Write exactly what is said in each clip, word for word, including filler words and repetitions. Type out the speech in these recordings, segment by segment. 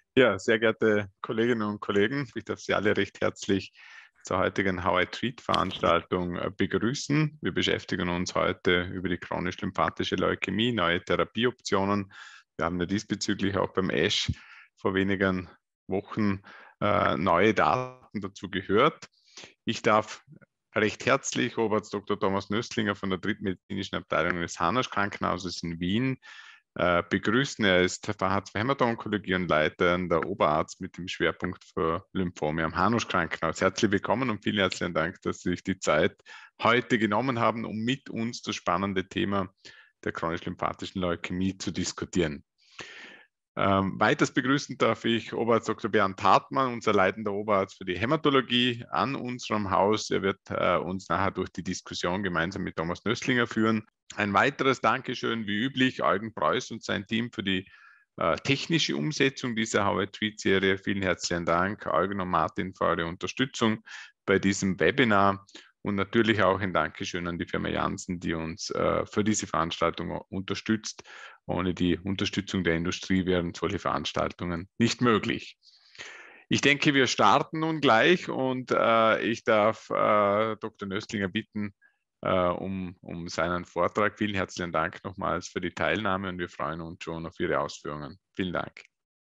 Ja, sehr geehrte Kolleginnen und Kollegen, ich darf Sie alle recht herzlich zur heutigen How I Treat Veranstaltung äh, begrüßen. Wir beschäftigen uns heute über die chronisch-lymphatische Leukämie, neue Therapieoptionen. Wir haben ja diesbezüglich auch beim ASH vor wenigen Wochen äh, neue Daten dazu gehört. Ich darf recht herzlich Oberarzt Doktor Thomas Nöstlinger von der dritten medizinischen Abteilung des Hanasch Krankenhauses in Wien äh, begrüßen. Er ist Facharzt für Hämato-Onkologie und Leiter der Oberarzt mit dem Schwerpunkt für Lymphome am Hanusch Krankenhaus. Herzlich willkommen und vielen herzlichen Dank, dass Sie sich die Zeit heute genommen haben, um mit uns das spannende Thema der chronisch-lymphatischen Leukämie zu diskutieren. Ähm, weiters begrüßen darf ich Oberarzt Doktor Bernd Hartmann, unser leitender Oberarzt für die Hämatologie an unserem Haus. Er wird äh, uns nachher durch die Diskussion gemeinsam mit Thomas Nöstlinger führen. Ein weiteres Dankeschön, wie üblich, Eugen Preuß und sein Team für die äh, technische Umsetzung dieser How I Treat-Serie. Vielen herzlichen Dank, Eugen und Martin, für eure Unterstützung bei diesem Webinar. Und natürlich auch ein Dankeschön an die Firma Janssen, die uns äh, für diese Veranstaltung unterstützt. Ohne die Unterstützung der Industrie wären solche Veranstaltungen nicht möglich. Ich denke, wir starten nun gleich und äh, ich darf äh, Doktor Nöstlinger bitten äh, um, um seinen Vortrag. Vielen herzlichen Dank nochmals für die Teilnahme und wir freuen uns schon auf Ihre Ausführungen. Vielen Dank.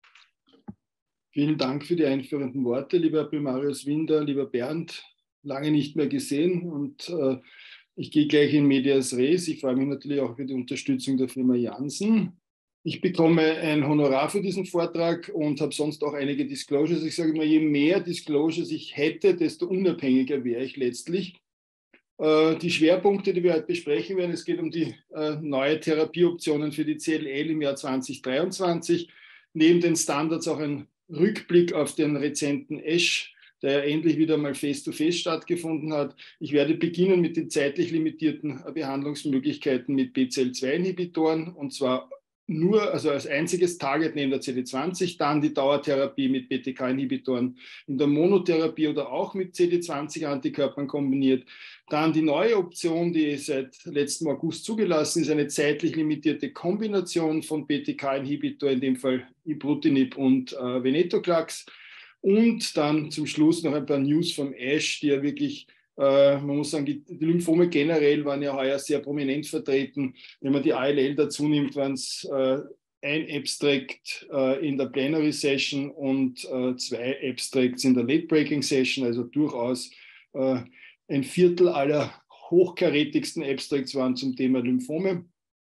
Vielen Dank für die einführenden Worte, lieber Primarius Winder, lieber Bernd. Lange nicht mehr gesehen und äh, ich gehe gleich in medias res. Ich freue mich natürlich auch für die Unterstützung der Firma Janssen. Ich bekomme ein Honorar für diesen Vortrag und habe sonst auch einige Disclosures. Ich sage immer, je mehr Disclosures ich hätte, desto unabhängiger wäre ich letztlich. Äh, die Schwerpunkte, die wir heute besprechen werden, es geht um die äh, neue Therapieoptionen für die C L L im Jahr zwanzig dreiundzwanzig. Neben den Standards auch ein Rückblick auf den rezenten ASH, der ja endlich wieder mal face-to-face stattgefunden hat. Ich werde beginnen mit den zeitlich limitierten Behandlungsmöglichkeiten mit B C L zwei Inhibitoren und zwar nur, also als einziges Target neben der C D zwanzig, dann die Dauertherapie mit B T K-Inhibitoren in der Monotherapie oder auch mit C D zwanzig Antikörpern kombiniert. Dann die neue Option, die seit letztem August zugelassen ist, eine zeitlich limitierte Kombination von B T K-Inhibitor, in dem Fall Ibrutinib und äh, Venetoclax. Und dann zum Schluss noch ein paar News vom ASH, die ja wirklich, äh, man muss sagen, die, die Lymphome generell waren ja heuer sehr prominent vertreten. Wenn man die A L L dazu nimmt, waren es äh, ein Abstract äh, in der Plenary Session und äh, zwei Abstracts in der Late Breaking Session, also durchaus äh, ein Viertel aller hochkarätigsten Abstracts waren zum Thema Lymphome.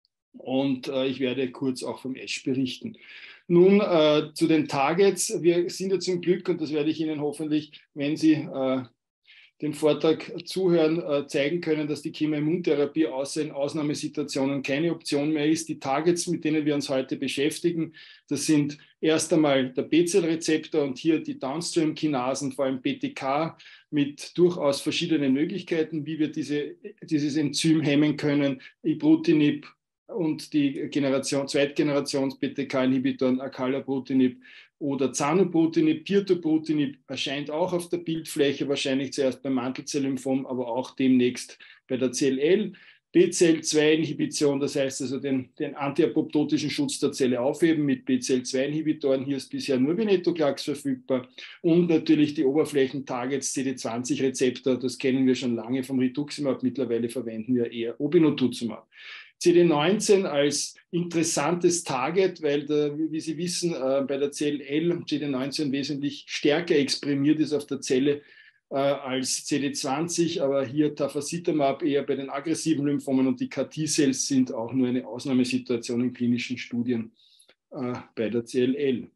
Und äh, ich werde kurz auch vom ASH berichten. Nun äh, zu den Targets. Wir sind ja zum Glück, und das werde ich Ihnen hoffentlich, wenn Sie äh, den Vortrag zuhören, äh, zeigen können, dass die Chemoimmuntherapie außer in Ausnahmesituationen keine Option mehr ist. Die Targets, mit denen wir uns heute beschäftigen, das sind erst einmal der B-Zell-Rezeptor und hier die Downstream-Kinasen, vor allem B T K, mit durchaus verschiedenen Möglichkeiten, wie wir diese, dieses Enzym hemmen können. Ibrutinib und die Generation, Zweitgenerations-B T K-Inhibitoren, Acalabrutinib oder Zanubrutinib, Pirtobrutinib erscheint auch auf der Bildfläche, wahrscheinlich zuerst beim Mantelzell-Lymphom, aber auch demnächst bei der C L L. B C L zwei Inhibition, das heißt also den, den antiapoptotischen Schutz der Zelle aufheben mit B C L zwei Inhibitoren. Hier ist bisher nur Venetoclax verfügbar. Und natürlich die Oberflächentargets C D zwanzig Rezeptor, das kennen wir schon lange vom Rituximab, mittlerweile verwenden wir eher Obinutuzumab. C D neunzehn als interessantes Target, weil, der, wie Sie wissen, äh, bei der C L L C D neunzehn wesentlich stärker exprimiert ist auf der Zelle äh, als C D zwanzig, aber hier Tafasitamab eher bei den aggressiven Lymphomen und die C A R T-Cells sind auch nur eine Ausnahmesituation in klinischen Studien äh, bei der C L L.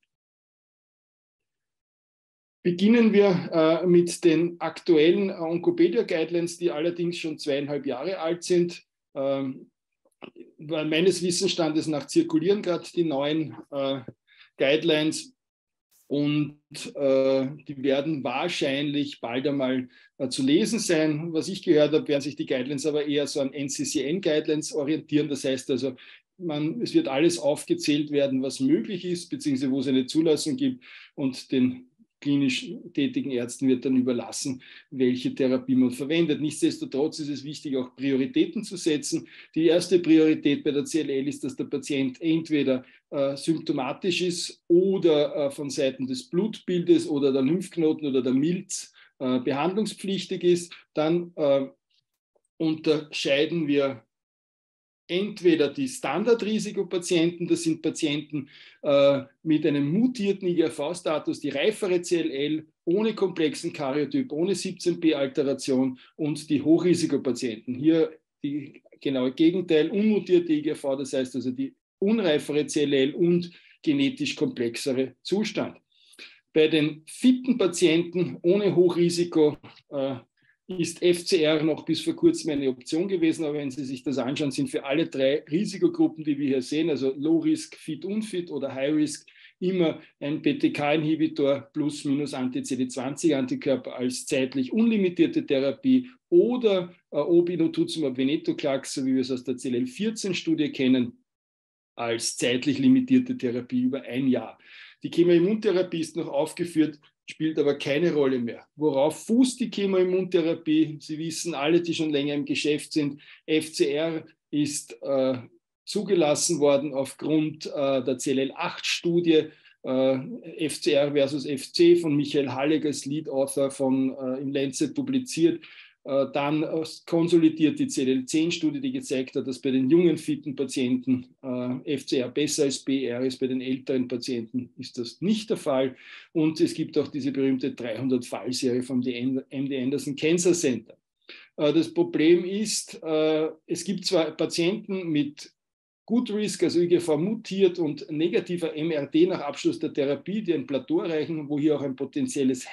Beginnen wir äh, mit den aktuellen Oncopedia-Guidelines, die allerdings schon zweieinhalb Jahre alt sind. Ähm, Meines Wissensstandes nach zirkulieren gerade die neuen äh, Guidelines und äh, die werden wahrscheinlich bald einmal äh, zu lesen sein. Was ich gehört habe, werden sich die Guidelines aber eher so an N C C N-Guidelines orientieren. Das heißt also, man, es wird alles aufgezählt werden, was möglich ist, beziehungsweise wo es eine Zulassung gibt und den klinisch tätigen Ärzten wird dann überlassen, welche Therapie man verwendet. Nichtsdestotrotz ist es wichtig, auch Prioritäten zu setzen. Die erste Priorität bei der C L L ist, dass der Patient entweder äh, symptomatisch ist oder äh, von Seiten des Blutbildes oder der Lymphknoten oder der Milz äh, behandlungspflichtig ist. Dann äh, unterscheiden wir entweder die Standardrisikopatienten, das sind Patienten äh, mit einem mutierten I G F V-Status, die reifere C L L, ohne komplexen Karyotyp, ohne siebzehn p-Alteration und die Hochrisikopatienten. Hier die genaue Gegenteil, unmutierte I G F V, das heißt also die unreifere C L L und genetisch komplexere Zustand. Bei den fitten Patienten ohne Hochrisiko äh, ist F C R noch bis vor kurzem eine Option gewesen, aber wenn Sie sich das anschauen, sind für alle drei Risikogruppen, die wir hier sehen, also Low Risk, Fit, Unfit oder High Risk, immer ein B T K-Inhibitor plus minus Anti-C D zwanzig Antikörper als zeitlich unlimitierte Therapie oder äh, Obinutuzumab Venetoclax, so wie wir es aus der C L L vierzehn Studie kennen, als zeitlich limitierte Therapie über ein Jahr. Die Chemoimmuntherapie ist noch aufgeführt, spielt aber keine Rolle mehr. Worauf fußt die Chemoimmuntherapie? Sie wissen alle, die schon länger im Geschäft sind, F C R ist äh, zugelassen worden aufgrund äh, der C L L acht Studie, äh, F C R versus F C von Michael Halleck als Lead Author von, äh, im Lancet publiziert. Äh, dann äh, konsolidiert die C L L zehn Studie, die gezeigt hat, dass bei den jungen, fitten Patienten äh, F C R besser als B R ist, bei den älteren Patienten ist das nicht der Fall. Und es gibt auch diese berühmte dreihundert-Fall-Serie vom M D Anderson Cancer Center. Äh, das Problem ist, äh, es gibt zwar Patienten mit Good Risk, also I G F V mutiert und negativer M R D nach Abschluss der Therapie, die ein Plateau erreichen, wo hier auch ein potenzielles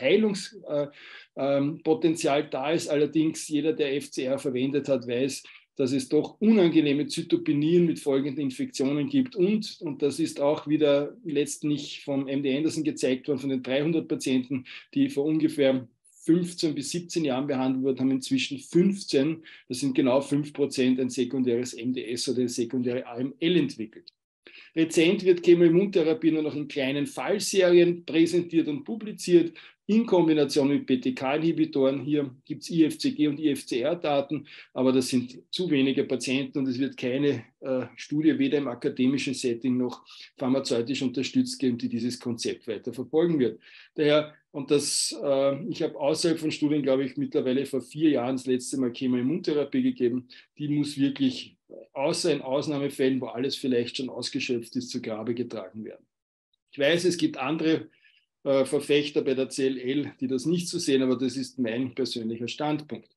Heilungspotenzial äh, da ist. Allerdings jeder, der F C R verwendet hat, weiß, dass es doch unangenehme Zytopenien mit folgenden Infektionen gibt. Und, und das ist auch wieder letztlich vom M D Anderson gezeigt worden, von den dreihundert Patienten, die vor ungefähr fünfzehn bis siebzehn Jahren behandelt wurden, haben inzwischen fünfzehn, das sind genau fünf Prozent, ein sekundäres M D S oder eine sekundäre A M L entwickelt. Rezent wird Chemoimmuntherapie nur noch in kleinen Fallserien präsentiert und publiziert, in Kombination mit B T K-Inhibitoren. Hier gibt es I F C G und I F C R-Daten, aber das sind zu wenige Patienten und es wird keine äh, Studie weder im akademischen Setting noch pharmazeutisch unterstützt geben, die dieses Konzept weiter verfolgen wird. Daher, und das, äh, ich habe außerhalb von Studien, glaube ich, mittlerweile vor vier Jahren das letzte Mal Chemoimmuntherapie gegeben, die muss wirklich außer in Ausnahmefällen, wo alles vielleicht schon ausgeschöpft ist, zu Grabe getragen werden. Ich weiß, es gibt andere äh, Verfechter bei der C L L, die das nicht so sehen, aber das ist mein persönlicher Standpunkt.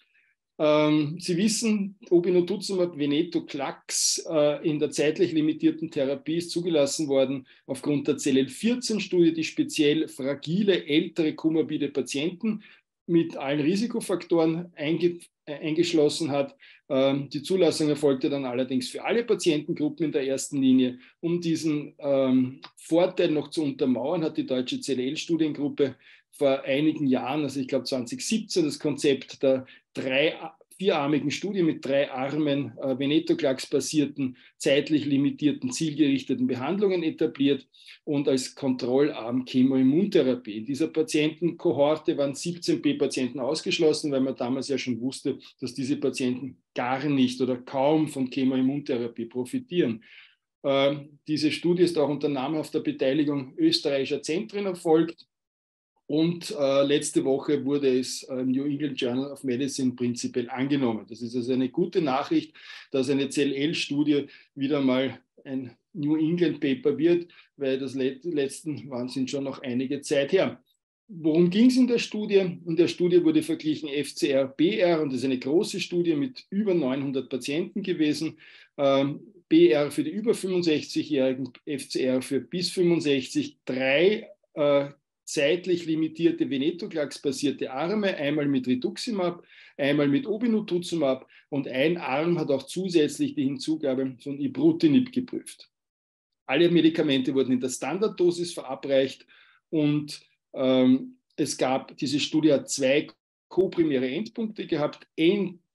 Ähm, Sie wissen, Obinutuzumab Venetoclax äh, in der zeitlich limitierten Therapie ist zugelassen worden aufgrund der C L L vierzehn Studie, die speziell fragile, ältere, komorbide Patienten mit allen Risikofaktoren einge eingeschlossen hat. Ähm, die Zulassung erfolgte dann allerdings für alle Patientengruppen in der ersten Linie. Um diesen ähm, Vorteil noch zu untermauern, hat die deutsche C L L-Studiengruppe vor einigen Jahren, also ich glaube zwanzig siebzehn, das Konzept der drei vierarmigen Studie mit drei Armen äh, Venetoclax-basierten, zeitlich limitierten, zielgerichteten Behandlungen etabliert und als Kontrollarm Chemoimmuntherapie. In dieser Patientenkohorte waren siebzehn p-Patienten ausgeschlossen, weil man damals ja schon wusste, dass diese Patienten gar nicht oder kaum von Chemoimmuntherapie profitieren. Äh, diese Studie ist auch unter namhafter Beteiligung österreichischer Zentren erfolgt. Und äh, letzte Woche wurde es im äh, New England Journal of Medicine prinzipiell angenommen. Das ist also eine gute Nachricht, dass eine C L L-Studie wieder mal ein New England Paper wird, weil das Let letzten waren sind schon noch einige Zeit her. Worum ging es in der Studie? In der Studie wurde verglichen F C R, B R, und das ist eine große Studie mit über neunhundert Patienten gewesen. Ähm, B R für die über fünfundsechzigjährigen, F C R für bis fünfundsechzig, drei äh, zeitlich limitierte Venetoclax-basierte Arme, einmal mit Rituximab, einmal mit Obinutuzumab und ein Arm hat auch zusätzlich die Hinzugabe von Ibrutinib geprüft. Alle Medikamente wurden in der Standarddosis verabreicht und ähm, es gab, diese Studie hat zwei koprimäre Endpunkte gehabt. Ein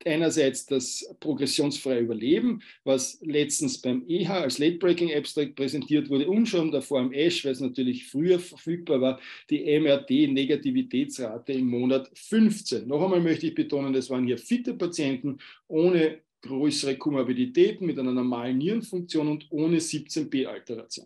einerseits das progressionsfreie Überleben, was letztens beim E H A als Late-Breaking Abstract präsentiert wurde und schon davor am ASH, weil es natürlich früher verfügbar war, die M R T-Negativitätsrate im Monat fünfzehn. Noch einmal möchte ich betonen, das waren hier fitte Patienten ohne größere Komorbiditäten mit einer normalen Nierenfunktion und ohne siebzehn p-Alteration.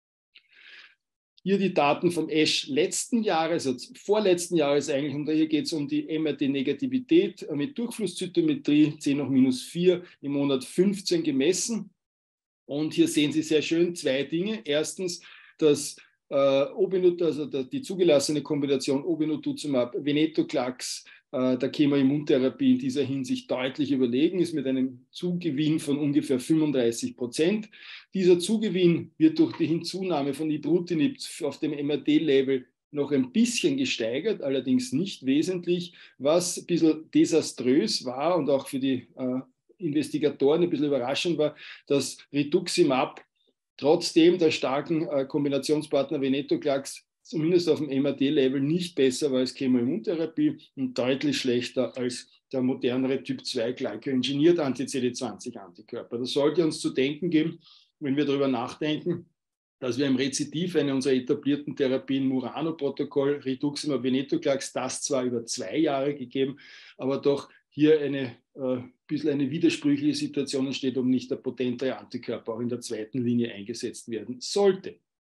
Hier die Daten vom ASH letzten Jahres, also vorletzten Jahres eigentlich, und hier geht es um die M R T-Negativität mit Durchflusszytometrie, zehn hoch minus vier im Monat fünfzehn gemessen. Und hier sehen Sie sehr schön zwei Dinge. Erstens, dass äh, Obinut, also die zugelassene Kombination Obinutuzumab, Venetoclax, der Chemoimmuntherapie in dieser Hinsicht deutlich überlegen ist, mit einem Zugewinn von ungefähr fünfunddreißig Prozent. Dieser Zugewinn wird durch die Hinzunahme von Ibrutinib auf dem M R T-Level noch ein bisschen gesteigert, allerdings nicht wesentlich, was ein bisschen desaströs war und auch für die äh, Investigatoren ein bisschen überraschend war, dass Rituximab trotzdem der starken äh, Kombinationspartner Venetoclax zumindest auf dem M R T-Level nicht besser war als Chemoimmuntherapie und deutlich schlechter als der modernere Typ zwei glycoengineert Anti-C D zwanzig Antikörper. Das sollte uns zu denken geben, wenn wir darüber nachdenken, dass wir im Rezidiv eine unserer etablierten Therapien Murano-Protokoll, Rituximab, Venetoclax, das zwar über zwei Jahre gegeben, aber doch hier eine äh, bisschen eine widersprüchliche Situation entsteht, um nicht der potentere Antikörper auch in der zweiten Linie eingesetzt werden sollte.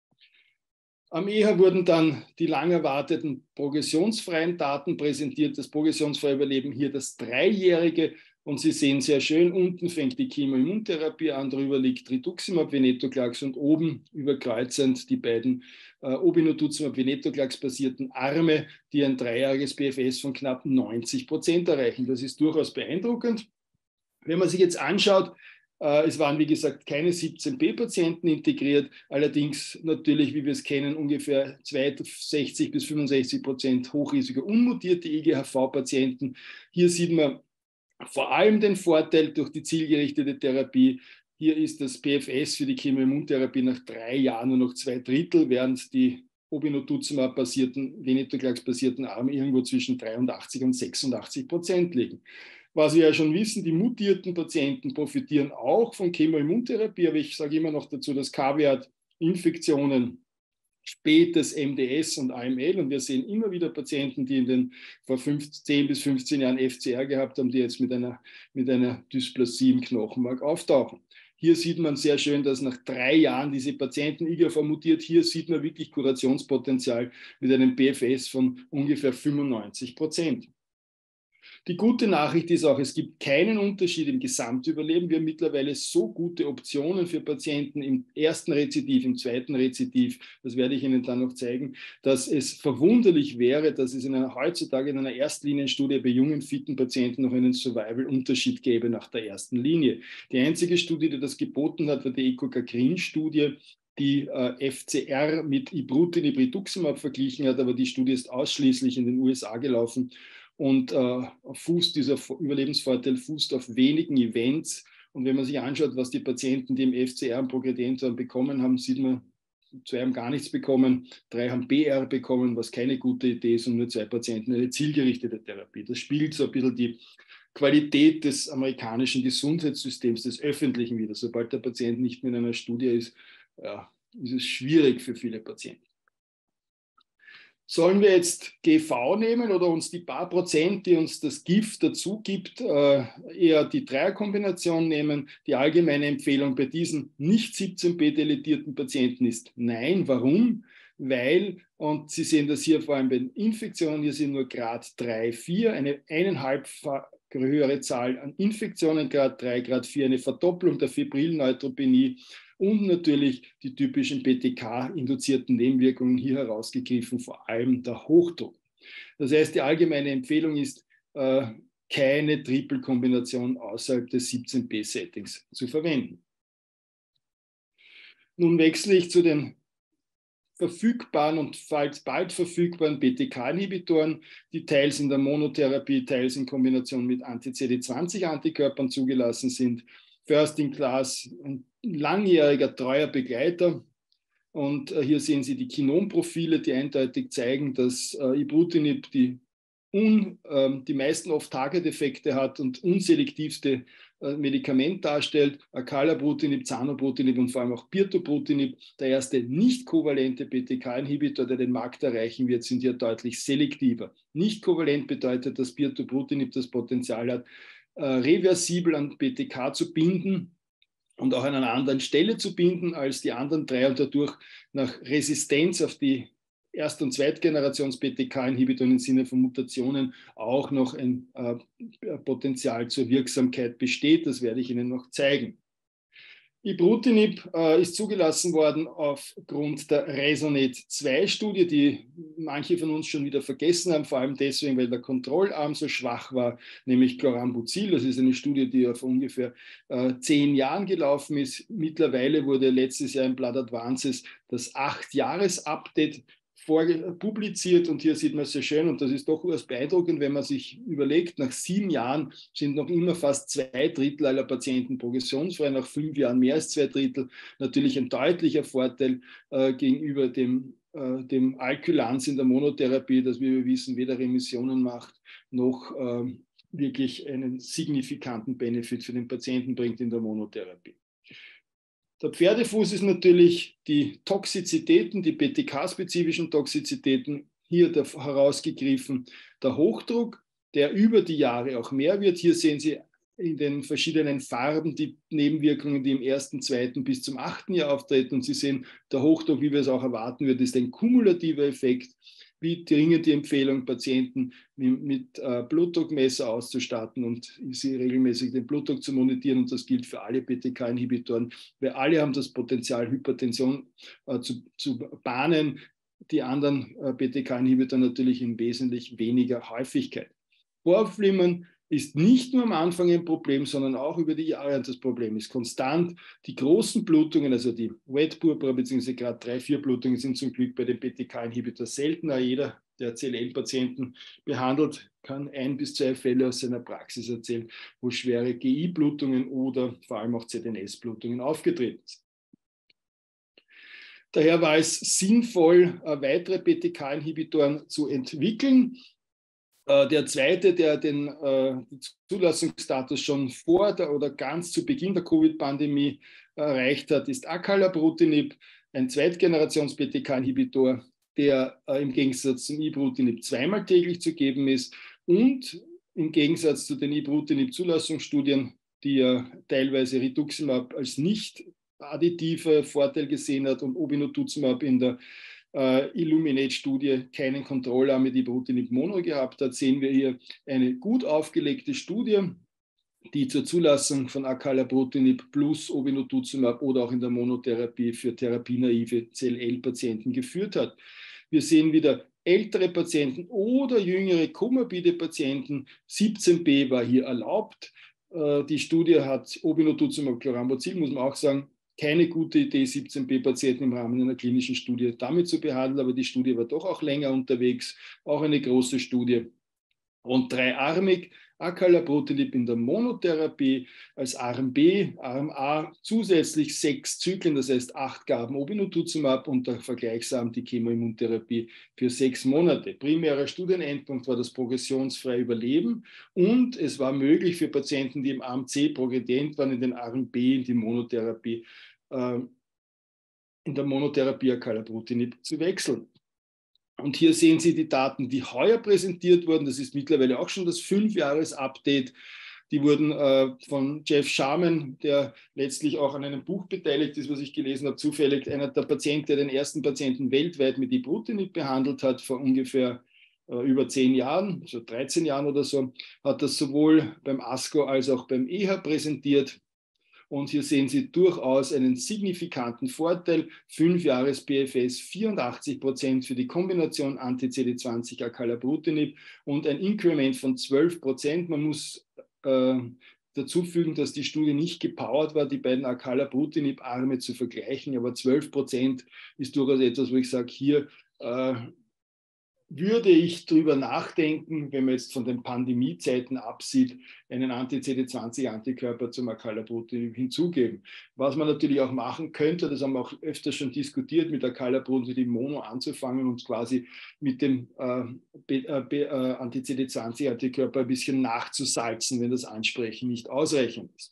Am E H A wurden dann die lang erwarteten progressionsfreien Daten präsentiert. Das progressionsfreie Überleben hier das dreijährige. Und Sie sehen sehr schön, unten fängt die Chemoimmuntherapie an, drüber liegt Rituximab, Venetoclax und oben überkreuzend die beiden äh, Obinutuzumab, Venetoclax basierten Arme, die ein dreijähriges P F S von knapp neunzig Prozent erreichen. Das ist durchaus beeindruckend. Wenn man sich jetzt anschaut, es waren, wie gesagt, keine siebzehn p-Patienten integriert, allerdings natürlich, wie wir es kennen, ungefähr zweiundsechzig bis fünfundsechzig Prozent Hochrisiko unmutierte I G H V-Patienten. Hier sieht man vor allem den Vorteil durch die zielgerichtete Therapie. Hier ist das P F S für die Chemoimmuntherapie nach drei Jahren nur noch zwei Drittel, während die Obinutuzumab-basierten, Venetoclax-basierten Arme irgendwo zwischen dreiundachtzig und sechsundachtzig Prozent liegen. Was wir ja schon wissen, die mutierten Patienten profitieren auch von Chemoimmuntherapie, aber ich sage immer noch dazu, das Kaviat Infektionen, spätes M D S und A M L, und wir sehen immer wieder Patienten, die in den vor zehn bis fünfzehn Jahren F C R gehabt haben, die jetzt mit einer, mit einer Dysplasie im Knochenmark auftauchen. Hier sieht man sehr schön, dass nach drei Jahren diese Patienten I G F mutiert. Hier sieht man wirklich Kurationspotenzial mit einem P F S von ungefähr fünfundneunzig Prozent. Die gute Nachricht ist auch, es gibt keinen Unterschied im Gesamtüberleben. Wir haben mittlerweile so gute Optionen für Patienten im ersten Rezidiv, im zweiten Rezidiv, das werde ich Ihnen dann noch zeigen, dass es verwunderlich wäre, dass es in einer, heutzutage in einer Erstlinienstudie bei jungen, fitten Patienten noch einen Survival-Unterschied gäbe nach der ersten Linie. Die einzige Studie, die das geboten hat, war die EcoGA-Green-Studie, die äh, F C R mit Ibrutinib Rituximab verglichen hat, aber die Studie ist ausschließlich in den U S A gelaufen. Und äh, fußt, dieser Überlebensvorteil fußt auf wenigen Events. Und wenn man sich anschaut, was die Patienten, die im F C R und Progredientor bekommen haben, sieht man, zwei haben gar nichts bekommen, drei haben B R bekommen, was keine gute Idee ist, und nur zwei Patienten eine zielgerichtete Therapie. Das spiegelt so ein bisschen die Qualität des amerikanischen Gesundheitssystems, des öffentlichen wieder. Sobald der Patient nicht mehr in einer Studie ist, ja, ist es schwierig für viele Patienten. Sollen wir jetzt G V nehmen oder uns die paar Prozent, die uns das Gift dazu gibt, äh, eher die Dreierkombination nehmen? Die allgemeine Empfehlung bei diesen nicht siebzehn p-deletierten Patienten ist nein. Warum? Weil, und Sie sehen das hier vor allem bei den Infektionen, hier sind nur Grad drei, vier, eine eineinhalbfach höhere Zahl an Infektionen, Grad drei, Grad vier, eine Verdopplung der Fibrilneutropenie und natürlich die typischen P T K-induzierten Nebenwirkungen, hier herausgegriffen, vor allem der Hochdruck. Das heißt, die allgemeine Empfehlung ist, äh, keine Triple-Kombination außerhalb des siebzehn p-Settings zu verwenden. Nun wechsle ich zu den verfügbaren und falls bald verfügbaren B T K-Inhibitoren, die teils in der Monotherapie, teils in Kombination mit Anti-C D zwanzig Antikörpern zugelassen sind. First in Class, ein langjähriger, treuer Begleiter. Und äh, hier sehen Sie die Kinom-Profile, die eindeutig zeigen, dass äh, Ibrutinib die un, äh, die meisten Off-Target-Effekte hat und unselektivste äh, Medikament darstellt. Acalabrutinib, Zanubrutinib und vor allem auch Pirtobrutinib, der erste nicht kovalente B T K-Inhibitor, der den Markt erreichen wird, sind hier deutlich selektiver. Nicht kovalent bedeutet, dass Pirtobrutinib das Potenzial hat, äh, reversibel an B T K zu binden und auch an einer anderen Stelle zu binden als die anderen drei und dadurch nach Resistenz auf die Erst- und Zweitgenerations-B T K-Inhibitoren im Sinne von Mutationen auch noch ein äh, Potenzial zur Wirksamkeit besteht. Das werde ich Ihnen noch zeigen. Ibrutinib äh, ist zugelassen worden aufgrund der Resonet zwei Studie, die manche von uns schon wieder vergessen haben, vor allem deswegen, weil der Kontrollarm so schwach war, nämlich Chlorambucil. Das ist eine Studie, die auf ungefähr äh, zehn Jahren gelaufen ist. Mittlerweile wurde letztes Jahr im Blood Advances das acht-Jahres-Update publiziert und hier sieht man es sehr schön und das ist doch etwas beeindruckend, wenn man sich überlegt, nach sieben Jahren sind noch immer fast zwei Drittel aller Patienten progressionsfrei, nach fünf Jahren mehr als zwei Drittel, natürlich ein deutlicher Vorteil äh, gegenüber dem, äh, dem Alkylanz in der Monotherapie, das wie wir wissen weder Remissionen macht, noch äh, wirklich einen signifikanten Benefit für den Patienten bringt in der Monotherapie. Der Pferdefuß ist natürlich die Toxizitäten, die B T K-spezifischen Toxizitäten, hier der, herausgegriffen. Der Hochdruck, der über die Jahre auch mehr wird. Hier sehen Sie in den verschiedenen Farben die Nebenwirkungen, die im ersten, zweiten bis zum achten Jahr auftreten. Und Sie sehen, der Hochdruck, wie wir es auch erwarten würden, ist ein kumulativer Effekt. Wie dringend die Empfehlung, Patienten mit, mit äh, Blutdruckmesser auszustatten und sie regelmäßig den Blutdruck zu monitieren. Und das gilt für alle B T K-Inhibitoren, weil alle haben das Potenzial, Hypertension äh, zu, zu bahnen. Die anderen äh, B T K-Inhibitoren natürlich in wesentlich weniger Häufigkeit. Vorflimmern ist nicht nur am Anfang ein Problem, sondern auch über die Jahre. Das Problem ist konstant. Die großen Blutungen, also die Wet Purpura bzw. gerade drei vier Blutungen sind zum Glück bei den B T K-Inhibitor seltener. Jeder, der C L L-Patienten behandelt, kann ein bis zwei Fälle aus seiner Praxis erzählen, wo schwere G I-Blutungen oder vor allem auch Z N S-Blutungen aufgetreten sind. Daher war es sinnvoll, weitere B T K-Inhibitoren zu entwickeln. Der zweite, der den äh, Zulassungsstatus schon vor der, oder ganz zu Beginn der Covid-Pandemie erreicht hat, ist Acalabrutinib, ein Zweitgenerations-B T K-Inhibitor, der äh, im Gegensatz zum Ibrutinib zweimal täglich zu geben ist und im Gegensatz zu den Ibrutinib-Zulassungsstudien, die ja teilweise Rituximab als nicht additiver Vorteil gesehen hat und Obinutuzumab in der Uh, Illuminate-Studie keinen Kontrollarm mit Ibrutinib Mono gehabt hat, sehen wir hier eine gut aufgelegte Studie, die zur Zulassung von Acalabrutinib plus Obinutuzumab oder auch in der Monotherapie für therapienaive C L L-Patienten geführt hat. Wir sehen wieder ältere Patienten oder jüngere komorbide Patienten. siebzehn b war hier erlaubt. Uh, die Studie hat Obinutuzumab Chlorambucil, muss man auch sagen, keine gute Idee, siebzehn b Patienten im Rahmen einer klinischen Studie damit zu behandeln, aber die Studie war doch auch länger unterwegs, auch eine große Studie. Und dreiarmig, Acalabrutinib in der Monotherapie als Arm B, Arm A zusätzlich sechs Zyklen, das heißt acht Gaben Obinutuzumab und der Vergleichsarm die Chemoimmuntherapie für sechs Monate. Primärer Studienendpunkt war das progressionsfreie Überleben und es war möglich für Patienten, die im Arm C progredient waren, in den Arm B in die Monotherapie, äh, in der Monotherapie Acalabrutinib zu wechseln. Und hier sehen Sie die Daten, die heuer präsentiert wurden. Das ist mittlerweile auch schon das Fünf-Jahres-Update. Die wurden äh, von Jeff Sharman, der letztlich auch an einem Buch beteiligt ist, was ich gelesen habe, zufällig einer der Patienten, der den ersten Patienten weltweit mit Ibrutinib behandelt hat, vor ungefähr äh, über zehn Jahren, so dreizehn Jahren oder so, hat das sowohl beim ASCO als auch beim E H A präsentiert. Und hier sehen Sie durchaus einen signifikanten Vorteil. fünf Jahres P F S, vierundachtzig Prozent für die Kombination Anti-C D zwanzig Acalabrutinib und ein Increment von zwölf Prozent. Man muss äh, dazu fügen, dass die Studie nicht gepowert war, die beiden Acalabrutinib-Arme zu vergleichen, aber zwölf Prozent ist durchaus etwas, wo ich sage, hier äh, würde ich darüber nachdenken, wenn man jetzt von den Pandemiezeiten absieht, einen Anti-C D zwanzig Antikörper zum Acalabrutinib hinzugeben. Was man natürlich auch machen könnte, das haben wir auch öfter schon diskutiert, mit Acalabrutinib Mono anzufangen und quasi mit dem äh, äh, Anti-C D zwanzig Antikörper ein bisschen nachzusalzen, wenn das Ansprechen nicht ausreichend ist.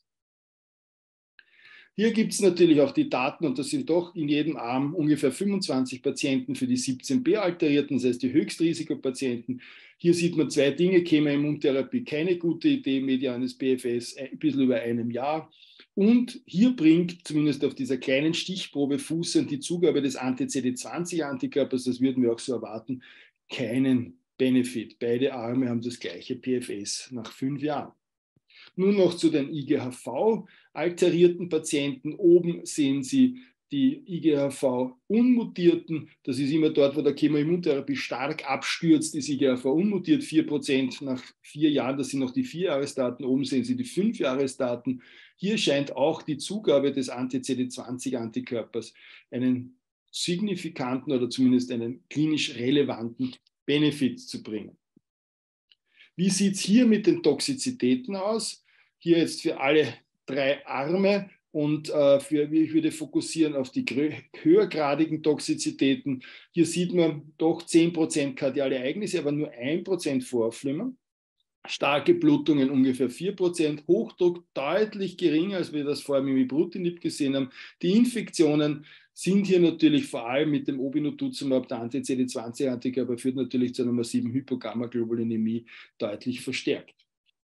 Hier gibt es natürlich auch die Daten, und das sind doch in jedem Arm ungefähr fünfundzwanzig Patienten für die siebzehn b Alterierten, das heißt die Höchstrisikopatienten. Hier sieht man zwei Dinge: Chemoimmuntherapie, keine gute Idee, medianes P F S ein bisschen über einem Jahr. Und hier bringt zumindest auf dieser kleinen Stichprobe fußend die Zugabe des Anti-C D zwanzig Antikörpers, das würden wir auch so erwarten, keinen Benefit. Beide Arme haben das gleiche P F S nach fünf Jahren. Nun noch zu den I G H V-alterierten Patienten. Oben sehen Sie die I G H V-Unmutierten. Das ist immer dort, wo der Chemoimmuntherapie stark abstürzt, ist I G H V unmutiert, vier Prozent nach vier Jahren. Das sind noch die Vierjahresdaten. Oben sehen Sie die Fünfjahresdaten. Hier scheint auch die Zugabe des Anti-C D zwanzig Antikörpers einen signifikanten oder zumindest einen klinisch relevanten Benefit zu bringen. Wie sieht es hier mit den Toxizitäten aus? Hier jetzt für alle drei Arme, und äh, für, ich würde fokussieren auf die höhergradigen Toxizitäten. Hier sieht man doch zehn Prozent kardiale Ereignisse, aber nur ein Prozent Vorflimmern. Starke Blutungen ungefähr vier Prozent, Hochdruck deutlich geringer, als wir das vorher mit Ibrutinib gesehen haben. Die Infektionen sind hier natürlich vor allem mit dem Obinutuzumab, der Anti-C D zwanzig Antikörper, führt natürlich zu einer massiven Hypogammaglobulinämie, deutlich verstärkt.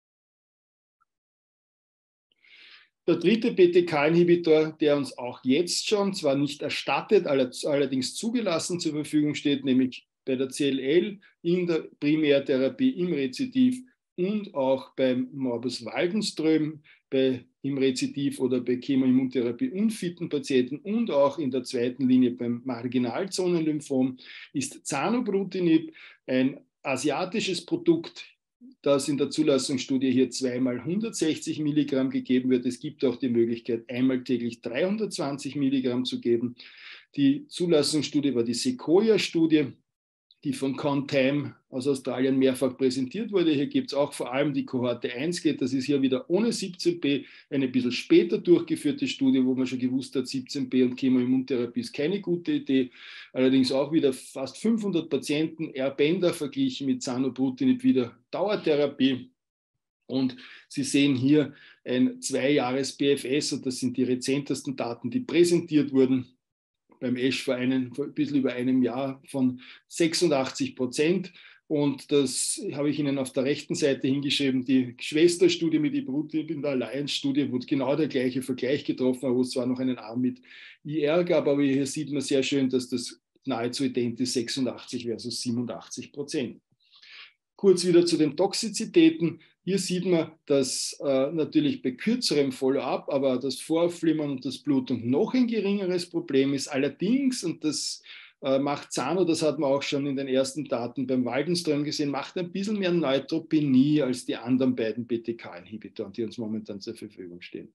Der dritte B T K-Inhibitor, der uns auch jetzt schon, zwar nicht erstattet, allerdings zugelassen zur Verfügung steht, nämlich bei der C L L, in der Primärtherapie, im Rezidiv und auch beim Morbus Waldenström, bei, im Rezidiv oder bei Chemoimmuntherapie unfitten Patienten und auch in der zweiten Linie beim Marginalzonenlymphom, ist Zanubrutinib ein asiatisches Produkt, das in der Zulassungsstudie hier zweimal hundertsechzig Milligramm gegeben wird. Es gibt auch die Möglichkeit, einmal täglich dreihundertzwanzig Milligramm zu geben. Die Zulassungsstudie war die Sequoia-Studie, die von Contem aus Australien mehrfach präsentiert wurde. Hier gibt es auch vor allem die Kohorte eins geht. Das ist hier wieder ohne siebzehn b, eine bisschen später durchgeführte Studie, wo man schon gewusst hat, siebzehn b und Chemoimmuntherapie ist keine gute Idee. Allerdings auch wieder fast fünfhundert Patienten, R-Bender verglichen mit Zanubrutinib, wieder Dauertherapie. Und Sie sehen hier ein Zwei-Jahres-P F S, und das sind die rezentesten Daten, die präsentiert wurden beim Esch vor, einem, vor ein bisschen über einem Jahr von sechsundachtzig Prozent. Und das habe ich Ihnen auf der rechten Seite hingeschrieben. Die Schwesterstudie mit Ibrutinib in der Alliance-Studie wurde genau der gleiche Vergleich getroffen, wo es zwar noch einen Arm mit I R gab, aber hier sieht man sehr schön, dass das nahezu ident ist, sechsundachtzig versus siebenundachtzig Prozent. Kurz wieder zu den Toxizitäten. Hier sieht man, dass äh, natürlich bei kürzerem Follow-up, aber das Vorflimmern und das Blutung noch ein geringeres Problem ist. Allerdings, und das äh, macht Zano, das hat man auch schon in den ersten Daten beim Waldenström gesehen, macht ein bisschen mehr Neutropenie als die anderen beiden B T K-Inhibitoren, die uns momentan zur Verfügung stehen.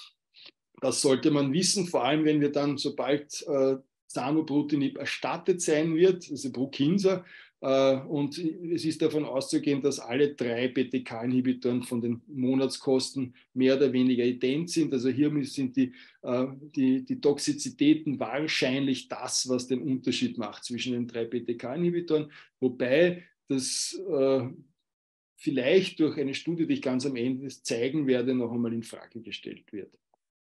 Das sollte man wissen, vor allem wenn wir dann, sobald äh, Zanubrutinib erstattet sein wird, also Brukinsa, und es ist davon auszugehen, dass alle drei B T K-Inhibitoren von den Monatskosten mehr oder weniger ident sind. Also hier sind die, die, die Toxizitäten wahrscheinlich das, was den Unterschied macht zwischen den drei B T K-Inhibitoren. Wobei das äh, vielleicht durch eine Studie, die ich ganz am Ende zeigen werde, noch einmal in Frage gestellt wird.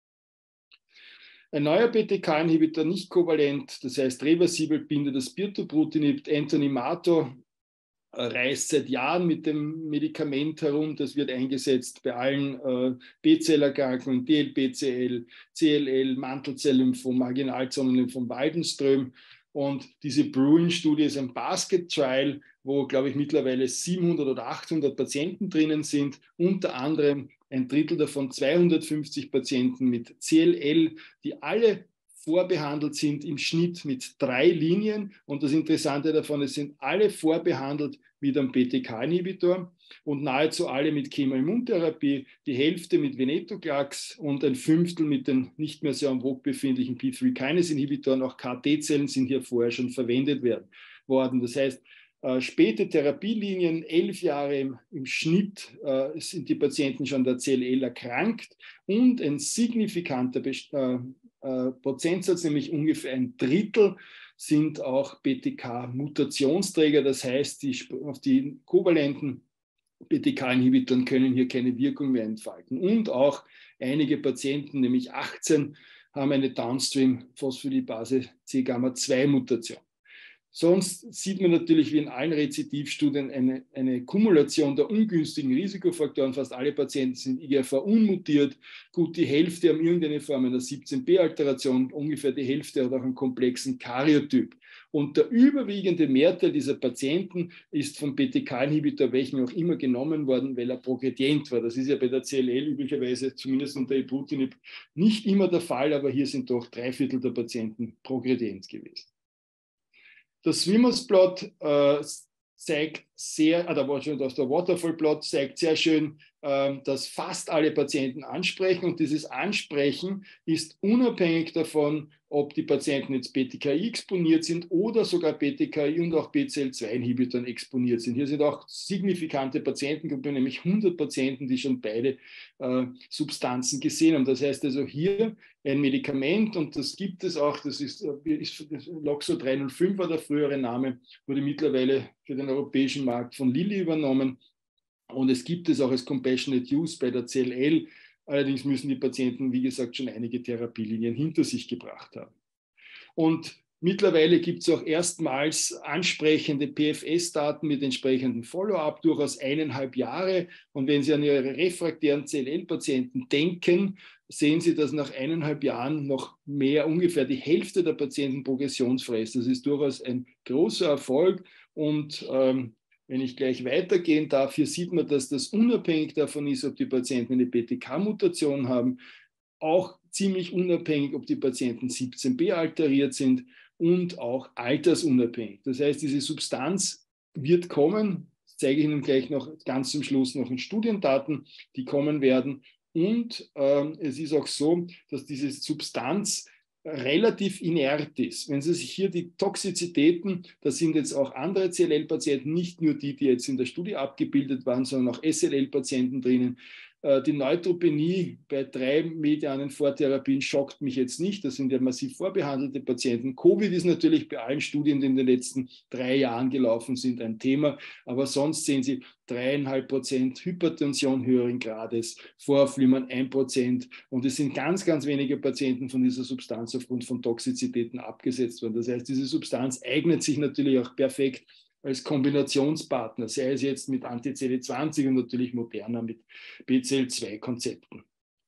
Ein neuer B T K-Inhibitor, nicht kovalent, das heißt reversibel, bindet das Pirtobrutinib. Anthony Mato reist seit Jahren mit dem Medikament herum. Das wird eingesetzt bei allen äh, B-Zellerkrankungen, D L B C L, C L L, Mantelzelllymphom, Marginalzonenlymphom, Waldenström. Und diese Bruin-Studie ist ein Basket-Trial, wo, glaube ich, mittlerweile siebenhundert oder achthundert Patienten drinnen sind, unter anderem ein Drittel davon zweihundertfünfzig Patienten mit C L L, die alle vorbehandelt sind im Schnitt mit drei Linien. Und das Interessante davon, es sind alle vorbehandelt mit einem B T K-Inhibitor und nahezu alle mit Chemoimmuntherapie, die Hälfte mit Venetoclax und ein Fünftel mit den nicht mehr sehr am vogue befindlichen P drei Kinase-Inhibitoren. Auch K T-Zellen sind hier vorher schon verwendet werden, worden. Das heißt, Äh, späte Therapielinien, elf Jahre im, im Schnitt äh, sind die Patienten schon der C L L erkrankt und ein signifikanter Best äh, äh, Prozentsatz, nämlich ungefähr ein Drittel, sind auch B T K-Mutationsträger. Das heißt, die, auf die kovalenten B T K-Inhibitoren können hier keine Wirkung mehr entfalten. Und auch einige Patienten, nämlich achtzehn, haben eine Downstream-Phospholipase C Gamma zwei Mutation. Sonst sieht man natürlich wie in allen Rezidivstudien eine, eine Kumulation der ungünstigen Risikofaktoren. Fast alle Patienten sind I G F R unmutiert. Gut, die Hälfte haben irgendeine Form einer siebzehn b-Alteration. Ungefähr die Hälfte hat auch einen komplexen Karyotyp. Und der überwiegende Mehrteil dieser Patienten ist vom B T K-Inhibitor, welchen auch immer, genommen worden, weil er progredient war. Das ist ja bei der C L L üblicherweise, zumindest unter Ibrutinib, nicht immer der Fall, aber hier sind doch drei Viertel der Patienten progredient gewesen. Das Swimmers-Plot äh, zeigt sehr, ah, da war schon das, der Waterfall-Plot zeigt sehr schön, äh, dass fast alle Patienten ansprechen, und dieses Ansprechen ist unabhängig davon, ob die Patienten jetzt B T K I exponiert sind oder sogar B T K I und auch B C L zwei Inhibitoren exponiert sind. Hier sind auch signifikante Patientengruppen, nämlich hundert Patienten, die schon beide äh, Substanzen gesehen haben. Das heißt also hier ein Medikament, und das gibt es auch, das ist, ist Loxo drei null fünf war der frühere Name, wurde mittlerweile für den europäischen Markt von Lilly übernommen, und es gibt es auch als Compassionate Use bei der C L L. Allerdings müssen die Patienten, wie gesagt, schon einige Therapielinien hinter sich gebracht haben. Und mittlerweile gibt es auch erstmals ansprechende P F S-Daten mit entsprechendem Follow-up, durchaus eineinhalb Jahre. Und wenn Sie an Ihre refraktären C L L-Patienten denken, sehen Sie, dass nach eineinhalb Jahren noch mehr, ungefähr die Hälfte der Patienten progressionsfrei ist. Das ist durchaus ein großer Erfolg. Und ähm, wenn ich gleich weitergehen darf, hier sieht man, dass das unabhängig davon ist, ob die Patienten eine B T K-Mutation haben, auch ziemlich unabhängig, ob die Patienten siebzehn b alteriert sind, und auch altersunabhängig. Das heißt, diese Substanz wird kommen, das zeige ich Ihnen gleich noch ganz zum Schluss noch in Studiendaten, die kommen werden. Und äh, es ist auch so, dass diese Substanz relativ inert ist. Wenn Sie sich hier die Toxizitäten, da sind jetzt auch andere C L L-Patienten, nicht nur die, die jetzt in der Studie abgebildet waren, sondern auch S L L-Patienten drinnen. Die Neutropenie bei drei medianen Vortherapien schockt mich jetzt nicht. Das sind ja massiv vorbehandelte Patienten. Covid ist natürlich bei allen Studien, die in den letzten drei Jahren gelaufen sind, ein Thema. Aber sonst sehen Sie dreieinhalb Prozent Hypertension höheren Grades, Vorflimmern ein Prozent. Und es sind ganz, ganz wenige Patienten von dieser Substanz aufgrund von Toxizitäten abgesetzt worden. Das heißt, diese Substanz eignet sich natürlich auch perfekt als Kombinationspartner, sei es jetzt mit Anti-C D zwanzig und natürlich moderner mit B C L zwei Konzepten.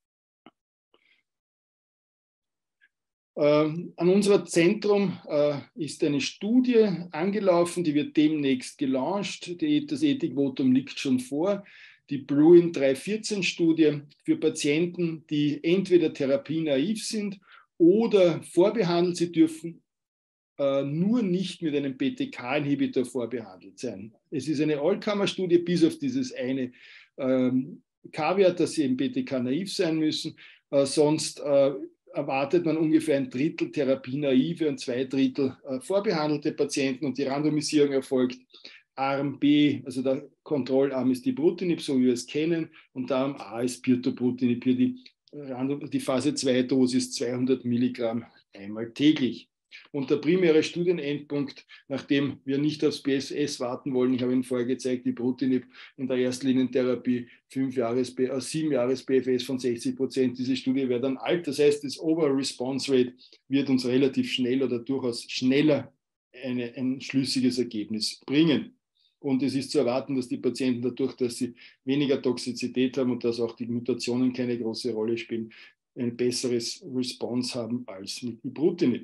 Ähm, an unserem Zentrum äh, ist eine Studie angelaufen, die wird demnächst gelauncht. Die, das Ethikvotum liegt schon vor. Die Bruin drei vierzehn Studie für Patienten, die entweder therapienaiv sind oder vorbehandelt. Sie dürfen nur nicht mit einem B T K-Inhibitor vorbehandelt sein. Es ist eine Allkammer-Studie, bis auf dieses eine ähm, Kaviar, dass sie eben B T K-naiv sein müssen. Äh, sonst äh, erwartet man ungefähr ein Drittel therapienaive und zwei Drittel äh, vorbehandelte Patienten, und die Randomisierung erfolgt Arm B, also der Kontrollarm ist Ibrutinib, so wie wir es kennen, und der Arm A ist Pirtobrutinib. Hier die, die Phase zwei Dosis zweihundert Milligramm einmal täglich. Und der primäre Studienendpunkt, nachdem wir nicht aufs P S S warten wollen, ich habe Ihnen vorher gezeigt, die Ibrutinib in der Erstlinientherapie fünf Jahres, äh, sieben Jahres P F S von sechzig Prozent. Diese Studie wäre dann alt. Das heißt, das Overall Response Rate wird uns relativ schnell oder durchaus schneller eine, ein schlüssiges Ergebnis bringen. Und es ist zu erwarten, dass die Patienten dadurch, dass sie weniger Toxizität haben und dass auch die Mutationen keine große Rolle spielen, ein besseres Response haben als mit Ibrutinib.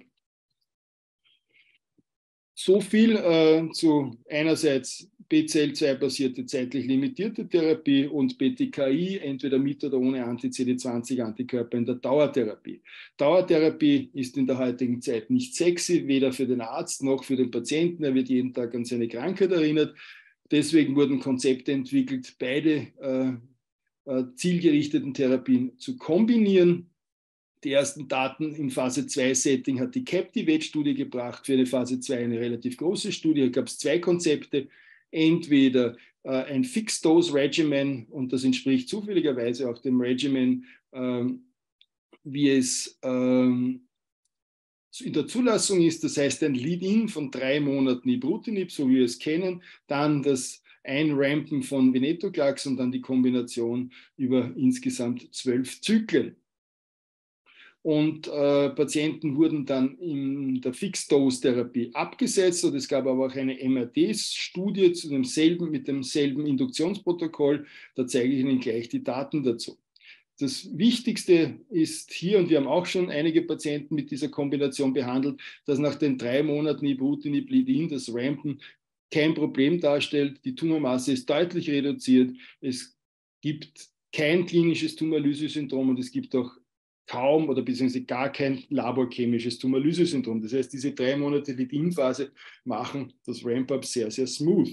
So viel äh, zu einerseits B C L zwei basierte zeitlich limitierte Therapie und B T K I, entweder mit oder ohne Anti-C D zwanzig Antikörper in der Dauertherapie. Dauertherapie ist in der heutigen Zeit nicht sexy, weder für den Arzt noch für den Patienten. Er wird jeden Tag an seine Krankheit erinnert. Deswegen wurden Konzepte entwickelt, beide äh, äh, zielgerichteten Therapien zu kombinieren. Die ersten Daten im Phase zwei Setting hat die Captivate-Studie gebracht. Für eine Phase zwei eine relativ große Studie. Da gab es zwei Konzepte. Entweder äh, ein Fixed-Dose-Regimen, und das entspricht zufälligerweise auch dem Regimen, ähm, wie es ähm, in der Zulassung ist, das heißt ein Lead-In von drei Monaten Ibrutinib, so wie wir es kennen, dann das Einrampen von Venetoclax und dann die Kombination über insgesamt zwölf Zyklen. Und äh, Patienten wurden dann in der Fixed-Dose-Therapie abgesetzt und es gab aber auch eine M R T-Studie zu demselben, mit demselben Induktionsprotokoll. Da zeige ich Ihnen gleich die Daten dazu. Das Wichtigste ist hier, und wir haben auch schon einige Patienten mit dieser Kombination behandelt, dass nach den drei Monaten Ibrutinib Lead-In das Rampen kein Problem darstellt. Die Tumormasse ist deutlich reduziert. Es gibt kein klinisches Tumorlyse-Syndrom und es gibt auch kaum oder beziehungsweise gar kein laborchemisches Tumorlyse-Syndrom. Das heißt, diese drei Monate Lead-In-Phase machen das Ramp-Up sehr, sehr smooth.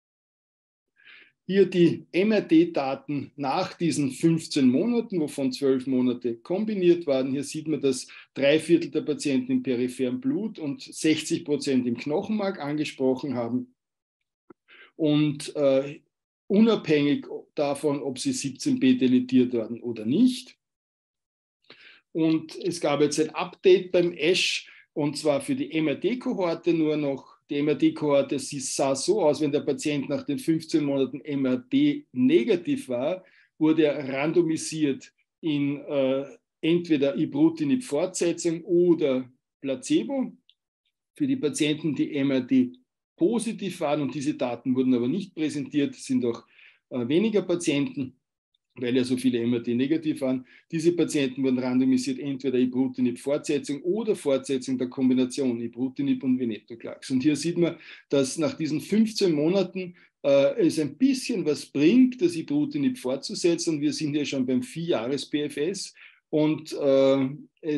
Hier die M R T-Daten nach diesen fünfzehn Monaten, wovon zwölf Monate kombiniert waren. Hier sieht man, dass drei Viertel der Patienten im peripheren Blut und sechzig Prozent im Knochenmark angesprochen haben. Und äh, unabhängig davon, ob sie siebzehn b deletiert werden oder nicht. Und es gab jetzt ein Update beim E S H, und zwar für die M R T-Kohorte nur noch. Die M R T-Kohorte sah so aus, wenn der Patient nach den fünfzehn Monaten M R T negativ war, wurde er randomisiert in äh, entweder Ibrutinib-Fortsetzung oder Placebo. Für die Patienten, die M R T positiv waren, und diese Daten wurden aber nicht präsentiert, sind auch äh, weniger Patienten, weil ja so viele M R T negativ waren. Diese Patienten wurden randomisiert, entweder Ibrutinib-Fortsetzung oder Fortsetzung der Kombination Ibrutinib und Venetoclax. Und hier sieht man, dass nach diesen fünfzehn Monaten äh, es ein bisschen was bringt, das Ibrutinib fortzusetzen. Und wir sind ja schon beim vier Jahres P F S. Und äh,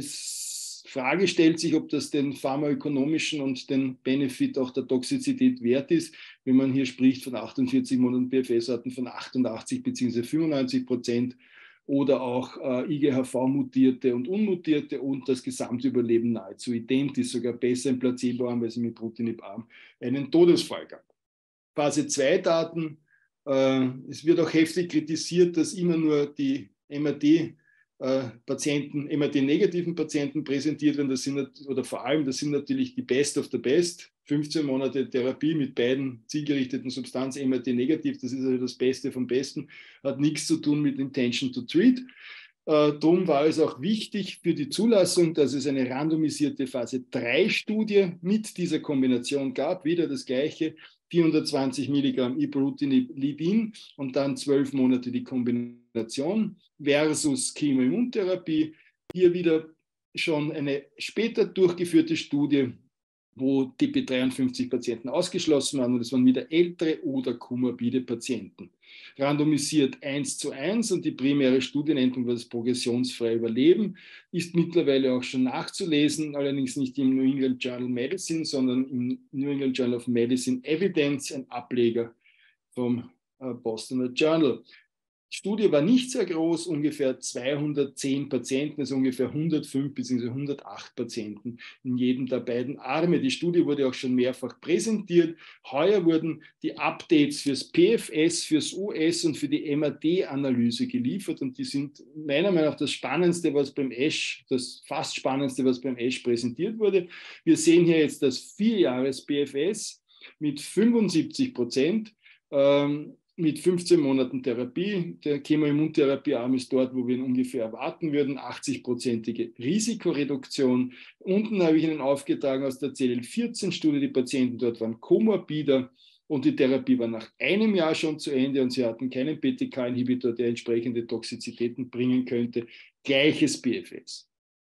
es Frage stellt sich, ob das den pharmaökonomischen und den Benefit auch der Toxizität wert ist, wenn man hier spricht von achtundvierzig Monaten P F S-Raten von achtundachtzig bzw. fünfundneunzig Prozent oder auch äh, I G H V-Mutierte und Unmutierte und das Gesamtüberleben nahezu ident, sogar besser im Placebo-Arm, weil es im Ibrutinib-Arm einen Todesfall gab. Phase zwei Daten, äh, es wird auch heftig kritisiert, dass immer nur die M R T Patienten, M R T-negativen Patienten präsentiert werden, das sind, oder vor allem, das sind natürlich die Best of the Best. fünfzehn Monate Therapie mit beiden zielgerichteten Substanzen, M R T-negativ, das ist also das Beste vom Besten, hat nichts zu tun mit Intention to Treat. Äh, darum war es auch wichtig für die Zulassung, dass es eine randomisierte Phase drei Studie mit dieser Kombination gab, wieder das gleiche, vierhundertzwanzig Milligramm Ibrutinib Lead-In und dann zwölf Monate die Kombination versus Chemoimmuntherapie. Hier wieder schon eine später durchgeführte Studie, wo T P dreiundfünfzig Patienten ausgeschlossen waren und es waren wieder ältere oder komorbide Patienten. Randomisiert eins zu eins und die primäre Studienendung war das progressionsfreie Überleben, ist mittlerweile auch schon nachzulesen, allerdings nicht im New England Journal of Medicine, sondern im New England Journal of Medicine Evidence, ein Ableger vom Bostoner Journal. Die Studie war nicht sehr groß, ungefähr zweihundertzehn Patienten, also ungefähr hundertfünf bzw. hundertacht Patienten in jedem der beiden Arme. Die Studie wurde auch schon mehrfach präsentiert. Heuer wurden die Updates fürs P F S, fürs U S und für die M R T-Analyse geliefert und die sind meiner Meinung nach das Spannendste, was beim E S H, das fast Spannendste, was beim E S H präsentiert wurde. Wir sehen hier jetzt das vier Jahres P F S mit fünfundsiebzig Prozent. Ähm, mit fünfzehn Monaten Therapie. Der Chemoimmuntherapiearm ist dort, wo wir ihn ungefähr erwarten würden, achtzig-prozentige Risikoreduktion. Unten habe ich Ihnen aufgetragen aus der C L vierzehn Studie, die Patienten dort waren komorbider und die Therapie war nach einem Jahr schon zu Ende und sie hatten keinen B T K-Inhibitor, der entsprechende Toxizitäten bringen könnte. Gleiches P F S.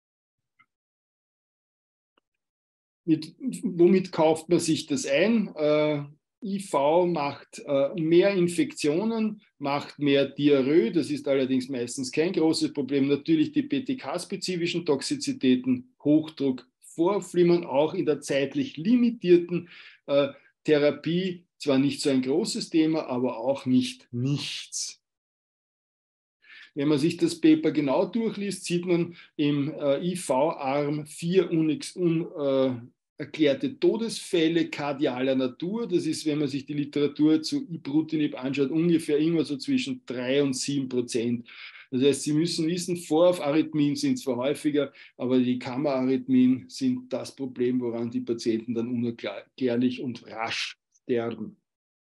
Mit, womit kauft man sich das ein? Äh, I V macht äh, mehr Infektionen, macht mehr Diarrhoe, das ist allerdings meistens kein großes Problem. Natürlich die B T K-spezifischen Toxizitäten, Hochdruck, Vorflimmern, auch in der zeitlich limitierten äh, Therapie, zwar nicht so ein großes Thema, aber auch nicht nichts. Wenn man sich das Paper genau durchliest, sieht man im äh, I V-Arm vier unerklärte äh, Todesfälle kardialer Natur. Das ist, wenn man sich die Literatur zu Ibrutinib anschaut, ungefähr immer so zwischen drei und sieben Prozent. Das heißt, Sie müssen wissen, Voraufarrhythmien sind zwar häufiger, aber die Kammerarrhythmien sind das Problem, woran die Patienten dann unerklärlich und rasch sterben.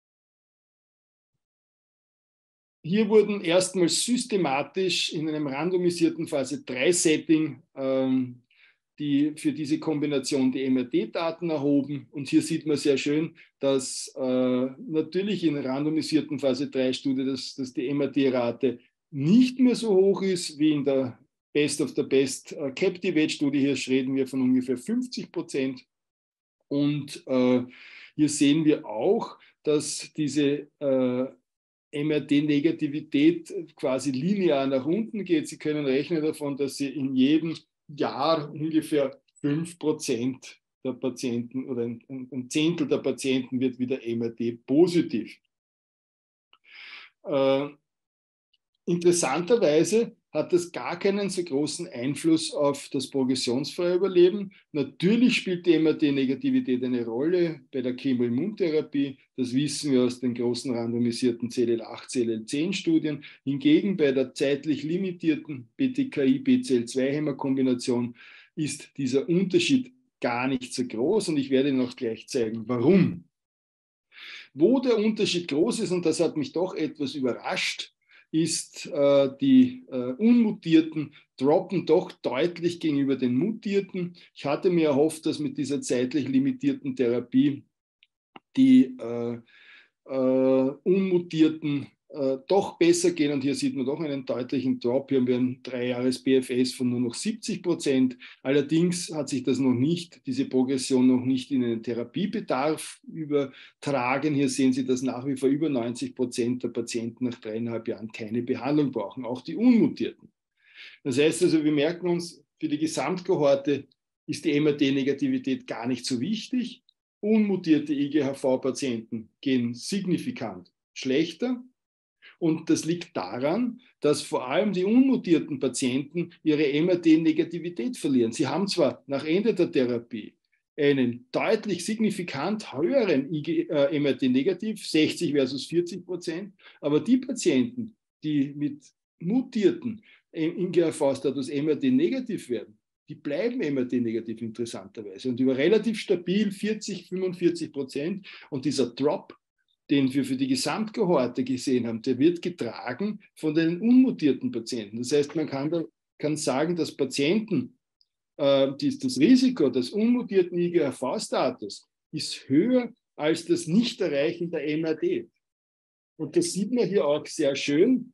Hier wurden erstmals systematisch in einem randomisierten Phase drei Setting ähm, die für diese Kombination die M R T-Daten erhoben. Und hier sieht man sehr schön, dass äh, natürlich in einer randomisierten Phase drei Studie, dass, dass die M R T-Rate nicht mehr so hoch ist wie in der Best of the Best äh, Captivate-Studie. Hier reden wir von ungefähr fünfzig Prozent. Und äh, hier sehen wir auch, dass diese äh, M R T-Negativität quasi linear nach unten geht. Sie können rechnen davon, dass Sie in jedem Jahr ungefähr fünf Prozent der Patienten oder ein, ein Zehntel der Patienten wird wieder M R T positiv. Äh, interessanterweise hat das gar keinen so großen Einfluss auf das progressionsfreie Überleben. Natürlich spielt die M R T-Negativität eine Rolle bei der Chemoimmuntherapie. Das wissen wir aus den großen randomisierten C L L acht, C L L zehn Studien. Hingegen bei der zeitlich limitierten B T K I-B C L zwei Hämmer-Kombination ist dieser Unterschied gar nicht so groß. Und ich werde Ihnen auch gleich zeigen, warum. Wo der Unterschied groß ist, und das hat mich doch etwas überrascht, ist, äh, die äh, Unmutierten droppen doch deutlich gegenüber den Mutierten. Ich hatte mir erhofft, dass mit dieser zeitlich limitierten Therapie die äh, äh, Unmutierten äh, doch besser gehen. Und hier sieht man doch einen deutlichen Drop. Hier haben wir ein Drei-Jahres-B F S von nur noch siebzig Prozent. Allerdings hat sich das noch nicht, diese Progression noch nicht in einen Therapiebedarf übertragen. Hier sehen Sie, dass nach wie vor über neunzig Prozent der Patienten nach dreieinhalb Jahren keine Behandlung brauchen, auch die Unmutierten. Das heißt also, wir merken uns, für die Gesamtkohorte ist die M R T-Negativität gar nicht so wichtig. Unmutierte I G H V-Patienten gehen signifikant schlechter. Und das liegt daran, dass vor allem die unmutierten Patienten ihre M R T-Negativität verlieren. Sie haben zwar nach Ende der Therapie einen deutlich signifikant höheren äh, M R T-Negativ, sechzig versus vierzig Prozent, aber die Patienten, die mit mutierten I G H V-Status M R T-negativ werden, die bleiben M R T-negativ interessanterweise und über relativ stabil vierzig, fünfundvierzig Prozent. Und dieser Drop, den wir für die Gesamtkohorte gesehen haben, der wird getragen von den unmutierten Patienten. Das heißt, man kann, da, kann sagen, dass Patienten, äh, die, das Risiko des unmutierten I G H V-Status ist höher als das Nichterreichen der M R T. Und das sieht man hier auch sehr schön.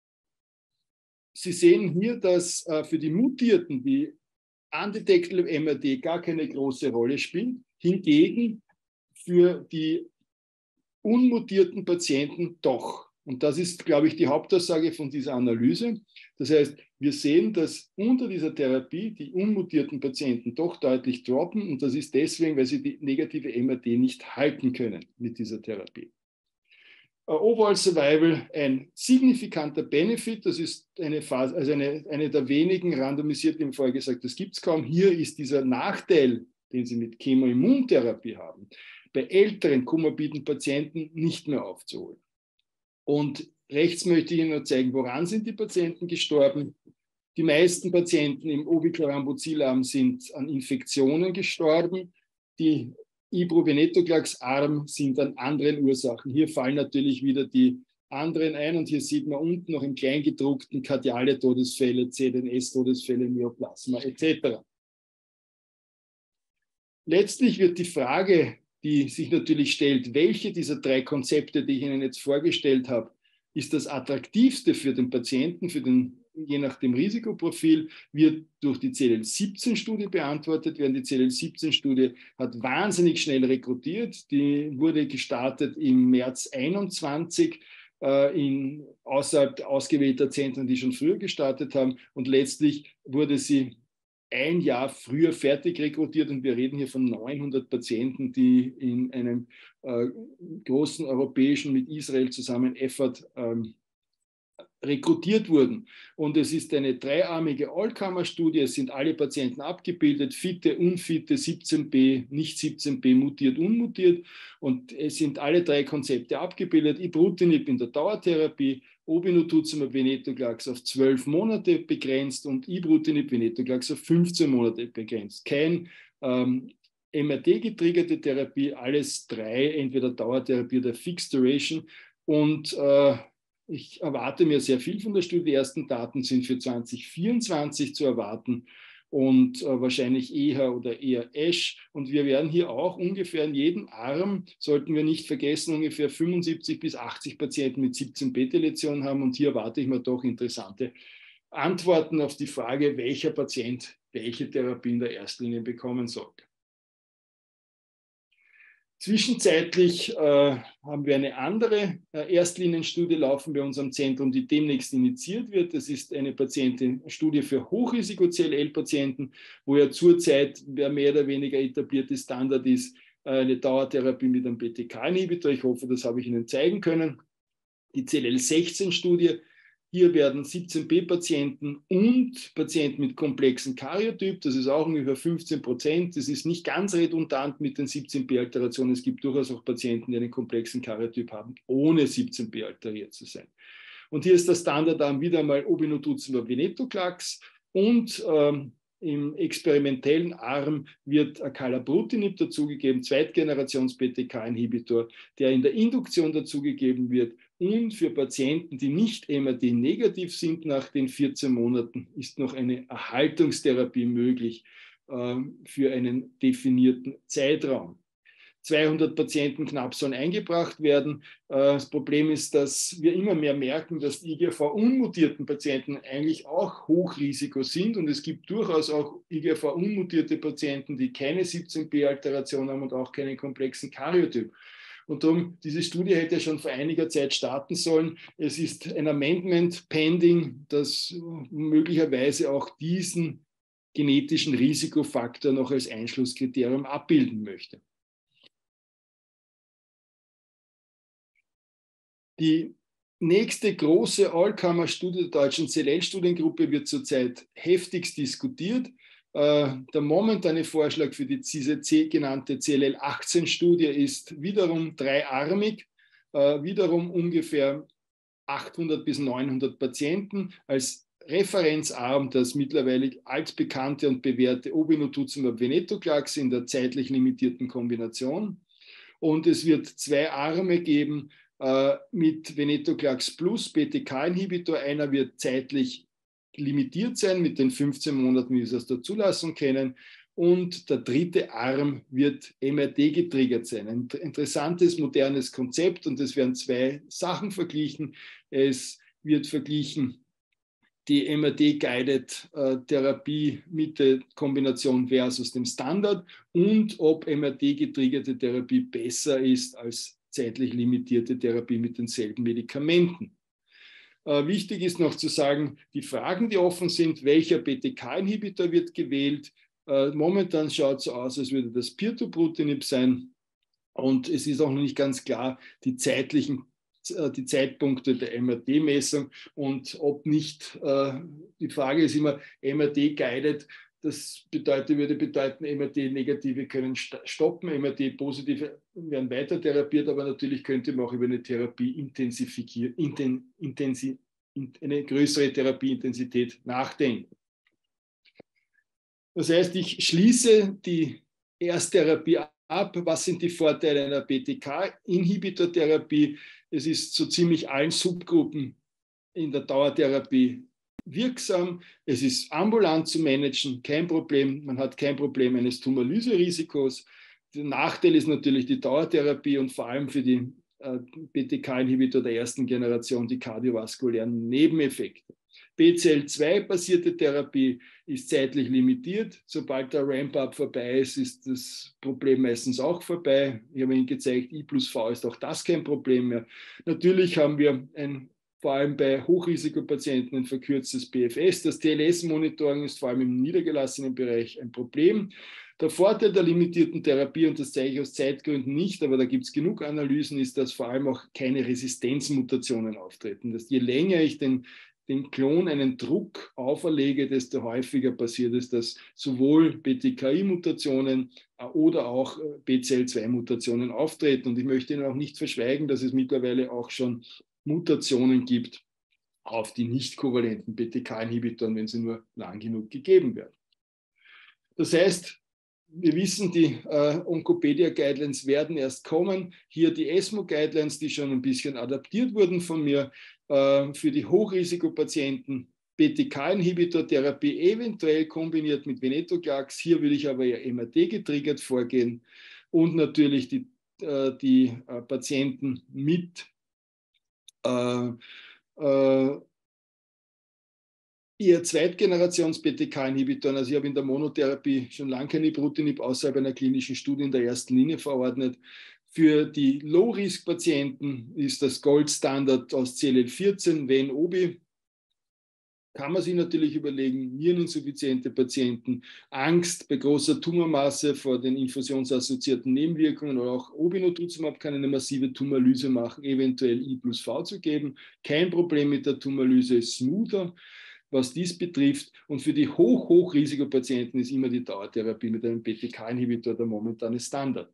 Sie sehen hier, dass äh, für die Mutierten die undetectable M R T gar keine große Rolle spielt. Hingegen für die unmutierten Patienten doch. Und das ist, glaube ich, die Hauptaussage von dieser Analyse. Das heißt, wir sehen, dass unter dieser Therapie die unmutierten Patienten doch deutlich droppen. Und das ist deswegen, weil sie die negative M R T nicht halten können mit dieser Therapie. Overall Survival, ein signifikanter Benefit, das ist eine, Phase, also eine, eine der wenigen randomisierten, im Vorher gesagt, das gibt es kaum. Hier ist dieser Nachteil, den Sie mit Chemoimmuntherapie haben, bei älteren komorbiden Patienten nicht mehr aufzuholen. Und rechts möchte ich Ihnen nur zeigen, woran sind die Patienten gestorben. Die meisten Patienten im Obiklarambucilarm sind an Infektionen gestorben. Die Ibrutinib-Venetoclax-Arm sind an anderen Ursachen. Hier fallen natürlich wieder die anderen ein und hier sieht man unten noch im Kleingedruckten kardiale Todesfälle, C D N S-Todesfälle, Myoplasma et cetera. Letztlich wird die Frage, die sich natürlich stellt, welche dieser drei Konzepte, die ich Ihnen jetzt vorgestellt habe, ist das attraktivste für den Patienten, für den, je nach dem Risikoprofil, wird durch die C L L siebzehn Studie beantwortet werden. Die C L L siebzehn Studie hat wahnsinnig schnell rekrutiert. Die wurde gestartet im März einundzwanzig äh, in, außerhalb ausgewählter Zentren, die schon früher gestartet haben. Und letztlich wurde sie ein Jahr früher fertig rekrutiert und wir reden hier von neunhundert Patienten, die in einem äh, großen europäischen mit Israel zusammen Effort ähm, rekrutiert wurden. Und es ist eine dreiarmige Allkammer-Studie. Es sind alle Patienten abgebildet, fitte, unfitte, siebzehn b, nicht siebzehn b, mutiert, unmutiert. Und es sind alle drei Konzepte abgebildet. Ibrutinib in der Dauertherapie, Obinutuzumab venetoclax auf zwölf Monate begrenzt und Ibrutinib venetoclax auf fünfzehn Monate begrenzt. Kein ähm, M R T-getriggerte Therapie, alles drei, entweder Dauertherapie oder Fixed Duration. Und äh, ich erwarte mir sehr viel von der Studie. Die ersten Daten sind für zwanzig vierundzwanzig zu erwarten und äh, wahrscheinlich eher oder eher ASH. Und wir werden hier auch ungefähr in jedem Arm, sollten wir nicht vergessen, ungefähr fünfundsiebzig bis achtzig Patienten mit siebzehn b-Deletion haben. Und hier erwarte ich mir doch interessante Antworten auf die Frage, welcher Patient welche Therapie in der Erstlinie bekommen sollte. Zwischenzeitlich äh, haben wir eine andere äh, Erstlinienstudie laufen bei unserem Zentrum, die demnächst initiiert wird. Das ist eine Patientenstudie für Hochrisiko-C L L-Patienten, wo ja zurzeit der mehr oder weniger etablierte Standard ist, äh, eine Dauertherapie mit einem B T K-Inhibitor. Ich hoffe, das habe ich Ihnen zeigen können. Die C L L sechzehn-Studie. Hier werden siebzehn b-Patienten und Patienten mit komplexen Karyotyp, das ist auch ungefähr fünfzehn Prozent. Das ist nicht ganz redundant mit den siebzehn b-Alterationen. Es gibt durchaus auch Patienten, die einen komplexen Karyotyp haben, ohne siebzehn b alteriert zu sein. Und hier ist der Standardarm wieder einmal Obinutuzumab venetoclax und ähm, im experimentellen Arm wird Acalabrutinib dazugegeben, Zweitgenerations-B T K-Inhibitor, der in der Induktion dazugegeben wird. Und für Patienten, die nicht M R T-negativ sind nach den vierzehn Monaten, ist noch eine Erhaltungstherapie möglich äh, für einen definierten Zeitraum. zweihundert Patienten knapp sollen eingebracht werden. Das Problem ist, dass wir immer mehr merken, dass die I G V-unmutierten Patienten eigentlich auch Hochrisiko sind. Und es gibt durchaus auch I G V-unmutierte Patienten, die keine siebzehn b-Alteration haben und auch keinen komplexen Karyotyp. Und darum, diese Studie hätte schon vor einiger Zeit starten sollen. Es ist ein Amendment pending, das möglicherweise auch diesen genetischen Risikofaktor noch als Einschlusskriterium abbilden möchte. Die nächste große Allkammer-Studie der deutschen C L L-Studiengruppe wird zurzeit heftigst diskutiert. Äh, der momentane Vorschlag für die, diese C genannte C L L achtzehn-Studie ist wiederum dreiarmig, äh, wiederum ungefähr achthundert bis neunhundert Patienten als Referenzarm, das mittlerweile altbekannte und bewährte Obinutuzumab venetoclax in der zeitlich limitierten Kombination. Und es wird zwei Arme geben, mit venetoclax plus B T K-Inhibitor. Einer wird zeitlich limitiert sein mit den fünfzehn Monaten, wie wir es aus der Zulassung kennen. Und der dritte Arm wird M R T getriggert sein. Ein interessantes, modernes Konzept und es werden zwei Sachen verglichen. Es wird verglichen die M R T-guided äh, Therapie mit der Kombination versus dem Standard und ob M R T-getriggerte Therapie besser ist als zeitlich limitierte Therapie mit denselben Medikamenten. Äh, wichtig ist noch zu sagen, die Fragen, die offen sind, welcher B T K-Inhibitor wird gewählt. Äh, momentan schaut es so aus, als würde das Pirtobrutinib sein. Und es ist auch noch nicht ganz klar, die zeitlichen äh, die Zeitpunkte der M R T-Messung und ob nicht, äh, die Frage ist immer, M R T-guided, das bedeutet, würde bedeuten, M R T-Negative können stoppen, M R T-Positive werden weiter therapiert, aber natürlich könnte man auch über eine Therapie intensifizieren, inten, intensi, eine größere Therapieintensität nachdenken. Das heißt, ich schließe die Ersttherapie ab. Was sind die Vorteile einer B T K-Inhibitor-Therapie? Es ist zu ziemlich allen Subgruppen in der Dauertherapie wirksam. Es ist ambulant zu managen, kein Problem. Man hat kein Problem eines Tumorlyserisikos. Der Nachteil ist natürlich die Dauertherapie und vor allem für die äh, B T K-Inhibitor der ersten Generation die kardiovaskulären Nebeneffekte. B C L zwei basierte Therapie ist zeitlich limitiert. Sobald der Ramp-up vorbei ist, ist das Problem meistens auch vorbei. Ich habe Ihnen gezeigt, I plus V ist auch das kein Problem mehr. Natürlich haben wir ein, vor allem bei Hochrisikopatienten ein verkürztes P F S. Das T L S-Monitoring ist vor allem im niedergelassenen Bereich ein Problem. Der Vorteil der limitierten Therapie, und das zeige ich aus Zeitgründen nicht, aber da gibt es genug Analysen, ist, dass vor allem auch keine Resistenzmutationen auftreten. Dass je länger ich den, den Klon einen Druck auferlege, desto häufiger passiert es, dass sowohl B T K I-Mutationen oder auch B C L zwei Mutationen auftreten. Und ich möchte Ihnen auch nicht verschweigen, dass es mittlerweile auch schon Mutationen gibt auf die nicht kovalenten B T K-Inhibitoren, wenn sie nur lang genug gegeben werden. Das heißt, wir wissen, die äh, Oncopedia-Guidelines werden erst kommen. Hier die ESMO-Guidelines, die schon ein bisschen adaptiert wurden von mir, äh, für die Hochrisikopatienten B T K-Inhibitor-Therapie eventuell kombiniert mit Venetoclax. Hier würde ich aber ja M R T getriggert vorgehen und natürlich die, äh, die äh, Patienten mit äh, äh, eher Zweitgenerations-B T K-Inhibitoren. Also ich habe in der Monotherapie schon lange kein Ibrutinib außerhalb einer klinischen Studie in der ersten Linie verordnet. Für die Low-Risk-Patienten ist das Gold-Standard aus C L L vierzehn, Ven-Obi. Kann man sich natürlich überlegen, niereninsuffiziente Patienten, Angst bei großer Tumormasse vor den infusionsassoziierten Nebenwirkungen oder auch Obinutuzumab kann eine massive Tumorlyse machen, eventuell I plus V zu geben. Kein Problem mit der Tumorlyse, ist smoother, was dies betrifft. Und für die Hoch-Hochrisikopatienten ist immer die Dauertherapie mit einem B T K-Inhibitor der momentane Standard.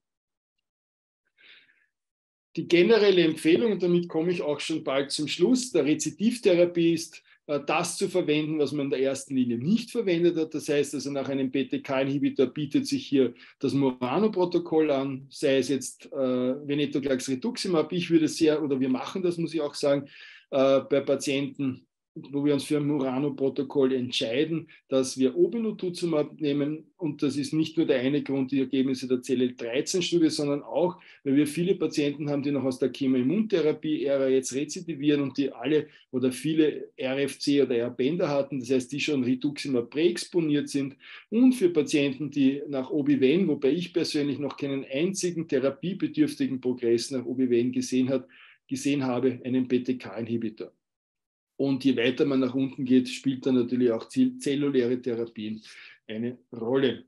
Die generelle Empfehlung, und damit komme ich auch schon bald zum Schluss, der Rezidivtherapie ist, das zu verwenden, was man in der ersten Linie nicht verwendet hat. Das heißt also, nach einem B T K-Inhibitor bietet sich hier das Murano-Protokoll an, sei es jetzt äh, Venetoclax Rituximab. Ich würde sehr, oder wir machen das, muss ich auch sagen, äh, bei Patienten, wo wir uns für ein Murano-Protokoll entscheiden, dass wir Obinutuzumab nehmen. Und das ist nicht nur der eine Grund, die Ergebnisse der C L L dreizehn Studie, sondern auch, weil wir viele Patienten haben, die noch aus der Chemoimmuntherapie-Ära jetzt rezidivieren und die alle oder viele R F C oder R-Bänder hatten, das heißt, die schon Rituximab präexponiert sind. Und für Patienten, die nach Obi-Ven, wobei ich persönlich noch keinen einzigen therapiebedürftigen Progress nach Obi-Ven gesehen, hat, gesehen habe, einen B T K-Inhibitor. Und je weiter man nach unten geht, spielt dann natürlich auch zelluläre Therapien eine Rolle.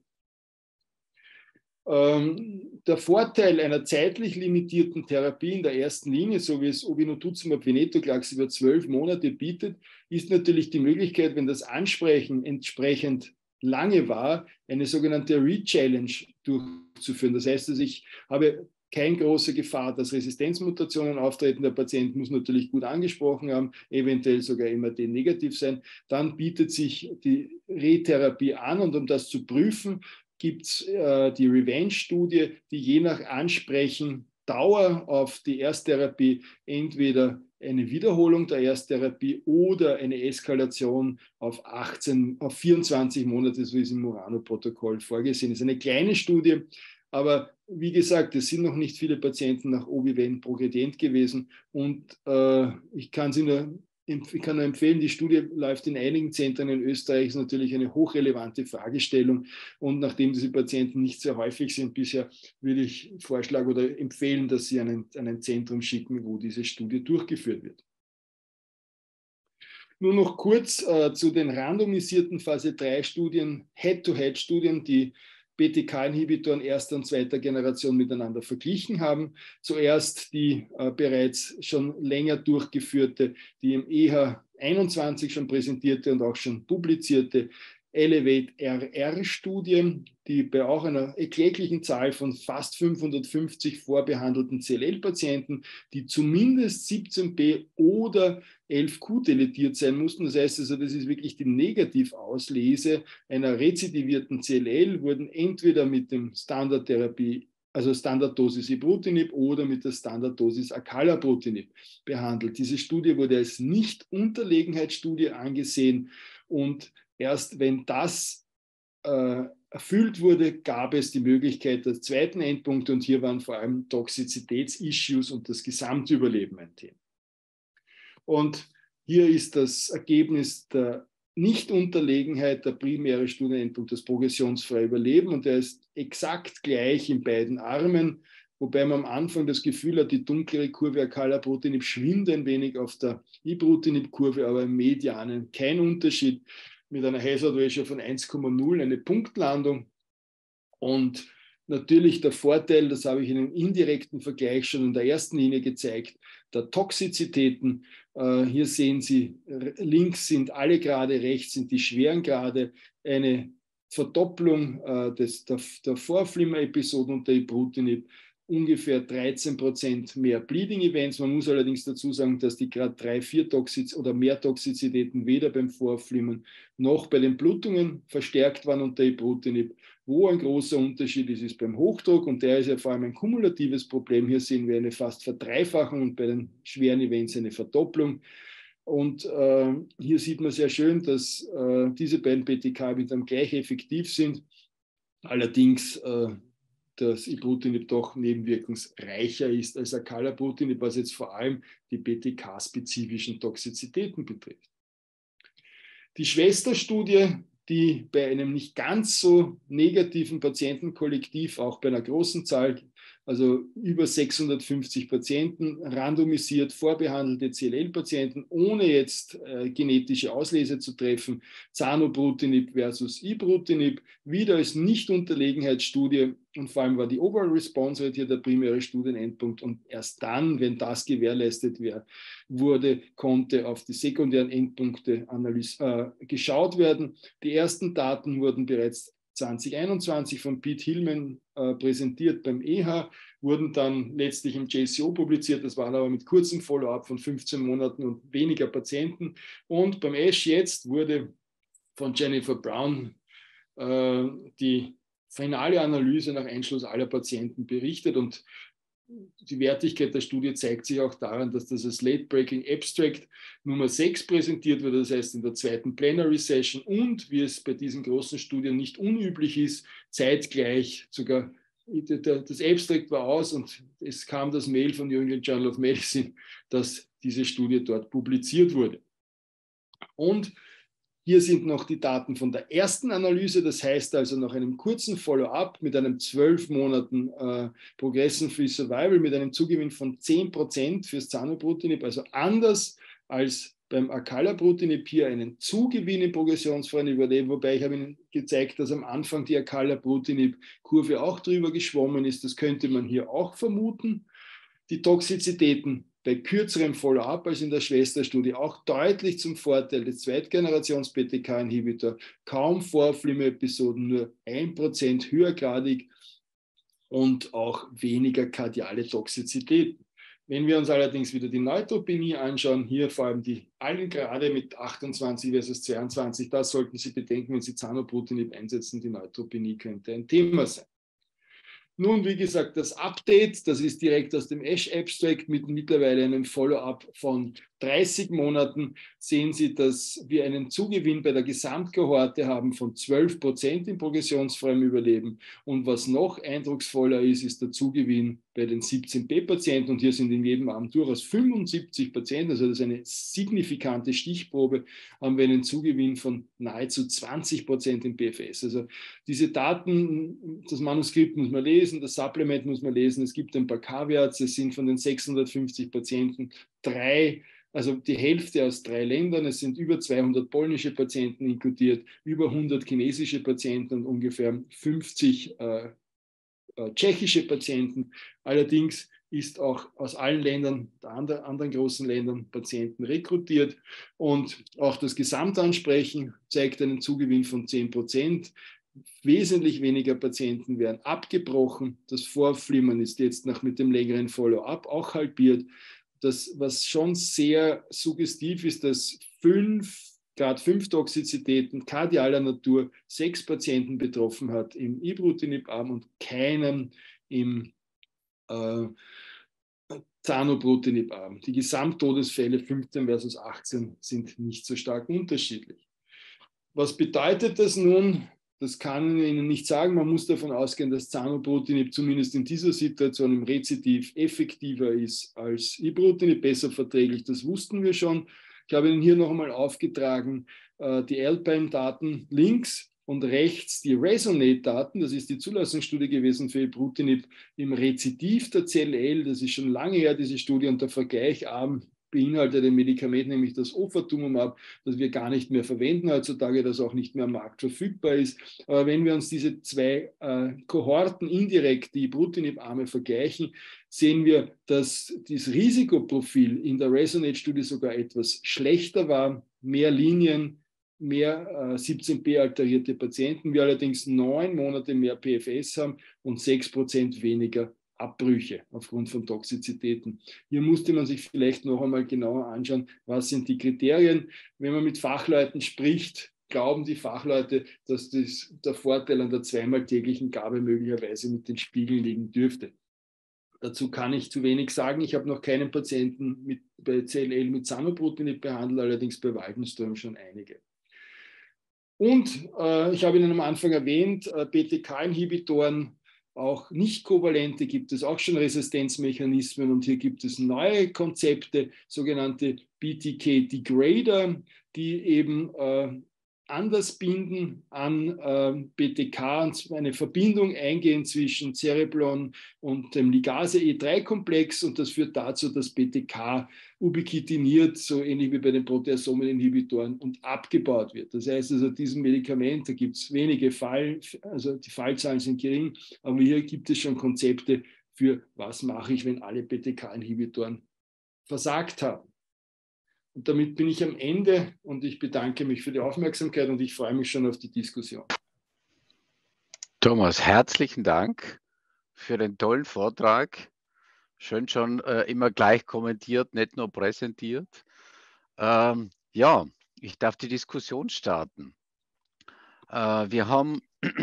Ähm, der Vorteil einer zeitlich limitierten Therapie in der ersten Linie, so wie es Obinutuzumab Venetoclax über zwölf Monate bietet, ist natürlich die Möglichkeit, wenn das Ansprechen entsprechend lange war, eine sogenannte Re-Challenge durchzuführen. Das heißt, dass ich habe keine große Gefahr, dass Resistenzmutationen auftreten. Der Patient muss natürlich gut angesprochen haben, eventuell sogar M R T negativ sein. Dann bietet sich die Retherapie an und um das zu prüfen, gibt es äh, die Revenge-Studie, die je nach Ansprechen Dauer auf die Ersttherapie entweder eine Wiederholung der Ersttherapie oder eine Eskalation auf achtzehn, auf vierundzwanzig Monate, so ist im Murano-Protokoll vorgesehen. Das ist eine kleine Studie, aber wie gesagt, es sind noch nicht viele Patienten nach Obi-Ven progredient gewesen und äh, ich kann sie nur, ich kann nur empfehlen, die Studie läuft in einigen Zentren in Österreich, ist natürlich eine hochrelevante Fragestellung und nachdem diese Patienten nicht sehr häufig sind bisher, würde ich vorschlagen oder empfehlen, dass sie an ein, an ein Zentrum schicken, wo diese Studie durchgeführt wird. Nur noch kurz äh, zu den randomisierten Phase drei Studien, Head-to-Head-Studien, die B T K-Inhibitoren erster und zweiter Generation miteinander verglichen haben. Zuerst die äh, bereits schon länger durchgeführte, die im E H einundzwanzig schon präsentierte und auch schon publizierte Elevate-R R-Studie, die bei auch einer erkläglichen Zahl von fast fünfhundertfünfzig vorbehandelten C L L-Patienten, die zumindest siebzehn b oder elf q deletiert sein mussten. Das heißt also, das ist wirklich die Negativauslese einer rezidivierten C L L, wurden entweder mit dem Standardtherapie, also Standarddosis Ibrutinib oder mit der Standarddosis Acalabrutinib behandelt. Diese Studie wurde als Nicht-Unterlegenheitsstudie angesehen und erst wenn das äh, erfüllt wurde, gab es die Möglichkeit des zweiten Endpunkts und hier waren vor allem Toxizitätsissues und das Gesamtüberleben ein Thema. Und hier ist das Ergebnis der Nicht-Unterlegenheit, der primäre Studienendpunkt, das progressionsfreie Überleben und der ist exakt gleich in beiden Armen, wobei man am Anfang das Gefühl hat, die dunklere Kurve Acalabrutinib schwimmt ein wenig auf der Ibrutinib-Kurve, aber im Medianen kein Unterschied, mit einer Hazard Ratio von eins Komma null, eine Punktlandung. Und natürlich der Vorteil, das habe ich in einem indirekten Vergleich schon in der ersten Linie gezeigt, der Toxizitäten. Äh, hier sehen Sie, links sind alle Grade, rechts sind die schweren Grade. Eine Verdopplung äh, des, der, der Vorflimmer-Episoden unter Ibrutinib, ungefähr dreizehn Prozent mehr Bleeding-Events. Man muss allerdings dazu sagen, dass die Grad drei, vier Toxiz oder mehr Toxizitäten weder beim Vorflimmern noch bei den Blutungen verstärkt waren unter Ibrutinib. Wo ein großer Unterschied ist, ist beim Hochdruck, und der ist ja vor allem ein kumulatives Problem. Hier sehen wir eine fast Verdreifachung und bei den schweren Events eine Verdopplung. Und äh, hier sieht man sehr schön, dass äh, diese beiden B T K-Inhibitoren gleich effektiv sind. Allerdings äh, dass Ibrutinib doch nebenwirkungsreicher ist als Acalabrutinib, was jetzt vor allem die B T K-spezifischen Toxizitäten betrifft. Die Schwesterstudie, die bei einem nicht ganz so negativen Patientenkollektiv, auch bei einer großen Zahl, also über sechshundertfünfzig Patienten, randomisiert vorbehandelte C L L-Patienten, ohne jetzt äh, genetische Auslese zu treffen, Zanubrutinib versus Ibrutinib, wieder als Nicht-Unterlegenheitsstudie, und vor allem war die Overall Response Rate hier der primäre Studienendpunkt, und erst dann, wenn das gewährleistet wär, wurde, konnte auf die sekundären Endpunkte analys- äh, geschaut werden. Die ersten Daten wurden bereits zwanzig einundzwanzig von Pete Hillman äh, präsentiert beim E H, wurden dann letztlich im J C O publiziert. Das waren aber mit kurzem Follow-up von fünfzehn Monaten und weniger Patienten. Und beim ASH jetzt wurde von Jennifer Brown äh, die finale Analyse nach Einschluss aller Patienten berichtet, und die Wertigkeit der Studie zeigt sich auch daran, dass das als Late-Breaking Abstract Nummer sechs präsentiert wird, das heißt in der zweiten Plenary Session, und wie es bei diesen großen Studien nicht unüblich ist, zeitgleich sogar, das Abstract war aus und es kam das Mail von New England Journal of Medicine, dass diese Studie dort publiziert wurde. Und hier sind noch die Daten von der ersten Analyse, das heißt also nach einem kurzen Follow-up mit einem zwölf Monaten äh, Progression-Free Survival mit einem Zugewinn von zehn Prozent fürs Zanubrutinib, also anders als beim Acalabrutinib hier einen Zugewinn im progressionsfreien Überleben, wobei ich habe Ihnen gezeigt, dass am Anfang die Acalabrutinib-Kurve auch drüber geschwommen ist. Das könnte man hier auch vermuten. Die Toxizitäten bei kürzerem Follow-up als in der Schwesterstudie auch deutlich zum Vorteil des Zweitgenerations-B T K-Inhibitor, kaum Vorflimmer-Episoden, nur ein Prozent höhergradig und auch weniger kardiale Toxizitäten. Wenn wir uns allerdings wieder die Neutropenie anschauen, hier vor allem die allen Grade mit achtundzwanzig versus zweiundzwanzig, das sollten Sie bedenken, wenn Sie Zanubrutinib einsetzen, die Neutropenie könnte ein Thema sein. Nun, wie gesagt, das Update, das ist direkt aus dem ASH Abstract mit mittlerweile einem Follow-up von dreißig Monaten. Sehen Sie, dass wir einen Zugewinn bei der Gesamtkohorte haben von zwölf Prozent im progressionsfreien Überleben. Und was noch eindrucksvoller ist, ist der Zugewinn bei den siebzehn B-Patienten. Und hier sind in jedem Arm durchaus fünfundsiebzig Patienten, also das ist eine signifikante Stichprobe, haben wir einen Zugewinn von nahezu zwanzig Prozent im P F S. Also diese Daten, das Manuskript muss man lesen, das Supplement muss man lesen. Es gibt ein paar Caveats. Es sind von den sechshundertfünfzig Patienten drei, also die Hälfte aus drei Ländern. Es sind über zweihundert polnische Patienten inkludiert, über hundert chinesische Patienten und ungefähr fünfzig äh, äh, tschechische Patienten. Allerdings ist auch aus allen Ländern, der andre, anderen großen Ländern, Patienten rekrutiert. Und auch das Gesamtansprechen zeigt einen Zugewinn von zehn Prozent. Wesentlich weniger Patienten werden abgebrochen. Das Vorflimmern ist jetzt nach mit dem längeren Follow-up auch halbiert. Das, was schon sehr suggestiv ist, dass fünf, Grad fünf Toxizitäten kardialer Natur sechs Patienten betroffen hat im Ibrutinib-Arm und keinen im äh, Zanubrutinib-Arm. Die Gesamttodesfälle fünfzehn versus achtzehn sind nicht so stark unterschiedlich. Was bedeutet das nun? Das kann ich Ihnen nicht sagen. Man muss davon ausgehen, dass Zanubrutinib zumindest in dieser Situation im Rezidiv effektiver ist als Ibrutinib, besser verträglich. Das wussten wir schon. Ich habe Ihnen hier noch einmal aufgetragen äh, die Alpine-Daten links und rechts die Resonate-Daten. Das ist die Zulassungsstudie gewesen für Ibrutinib im Rezidiv der C L L. Das ist schon lange her, diese Studie, und der Vergleich Arm beinhaltet ein Medikament, nämlich das Ofatumumab, das wir gar nicht mehr verwenden heutzutage, das auch nicht mehr am Markt verfügbar ist. Aber wenn wir uns diese zwei äh, Kohorten indirekt, die Ibrutinib-Arme, vergleichen, sehen wir, dass das Risikoprofil in der Resonate-Studie sogar etwas schlechter war, mehr Linien, mehr äh, siebzehn p alterierte Patienten, wir allerdings neun Monate mehr P F S haben und sechs Prozent weniger Abbrüche aufgrund von Toxizitäten. Hier musste man sich vielleicht noch einmal genauer anschauen, was sind die Kriterien. Wenn man mit Fachleuten spricht, glauben die Fachleute, dass das, der Vorteil an der zweimal täglichen Gabe möglicherweise mit den Spiegeln liegen dürfte. Dazu kann ich zu wenig sagen. Ich habe noch keinen Patienten mit, bei C L L mit Zanubrutinib behandelt, allerdings bei Waldenström schon einige. Und äh, ich habe Ihnen am Anfang erwähnt, äh, B T K-Inhibitoren, auch nicht kovalente, gibt es auch schon Resistenzmechanismen und hier gibt es neue Konzepte, sogenannte B T K-Degrader, die eben äh, anders binden an äh, B T K und eine Verbindung eingehen zwischen Cereblon und dem Ligase E drei Komplex und das führt dazu, dass B T K ubiquitiniert, so ähnlich wie bei den Proteasomen-Inhibitoren, und abgebaut wird. Das heißt also, diesem Medikament, da gibt es wenige Fall, also die Fallzahlen sind gering, aber hier gibt es schon Konzepte für, was mache ich, wenn alle B T K-Inhibitoren versagt haben. Und damit bin ich am Ende und ich bedanke mich für die Aufmerksamkeit und ich freue mich schon auf die Diskussion. Thomas, herzlichen Dank für den tollen Vortrag. Schön schon äh, immer gleich kommentiert, nicht nur präsentiert. Ähm, ja, ich darf die Diskussion starten. Äh, wir haben,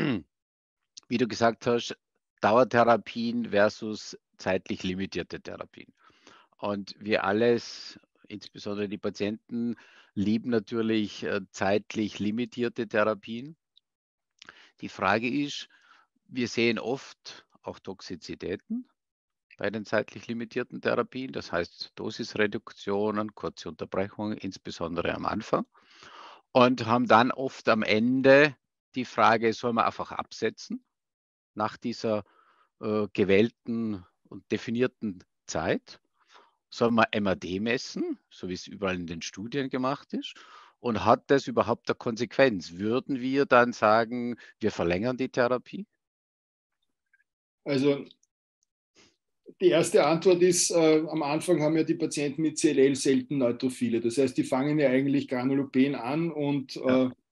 wie du gesagt hast, Dauertherapien versus zeitlich limitierte Therapien. Und wir alles, insbesondere die Patienten, lieben natürlich äh, zeitlich limitierte Therapien. Die Frage ist, wir sehen oft auch Toxizitäten bei den zeitlich limitierten Therapien, das heißt Dosisreduktionen, kurze Unterbrechungen, insbesondere am Anfang. Und haben dann oft am Ende die Frage, soll man einfach absetzen nach dieser äh, gewählten und definierten Zeit? Soll man M A D messen, so wie es überall in den Studien gemacht ist? Und hat das überhaupt eine Konsequenz? Würden wir dann sagen, wir verlängern die Therapie? Also die erste Antwort ist, äh, am Anfang haben ja die Patienten mit C L L selten Neutrophile. Das heißt, die fangen ja eigentlich Granulopen an und Ja. äh,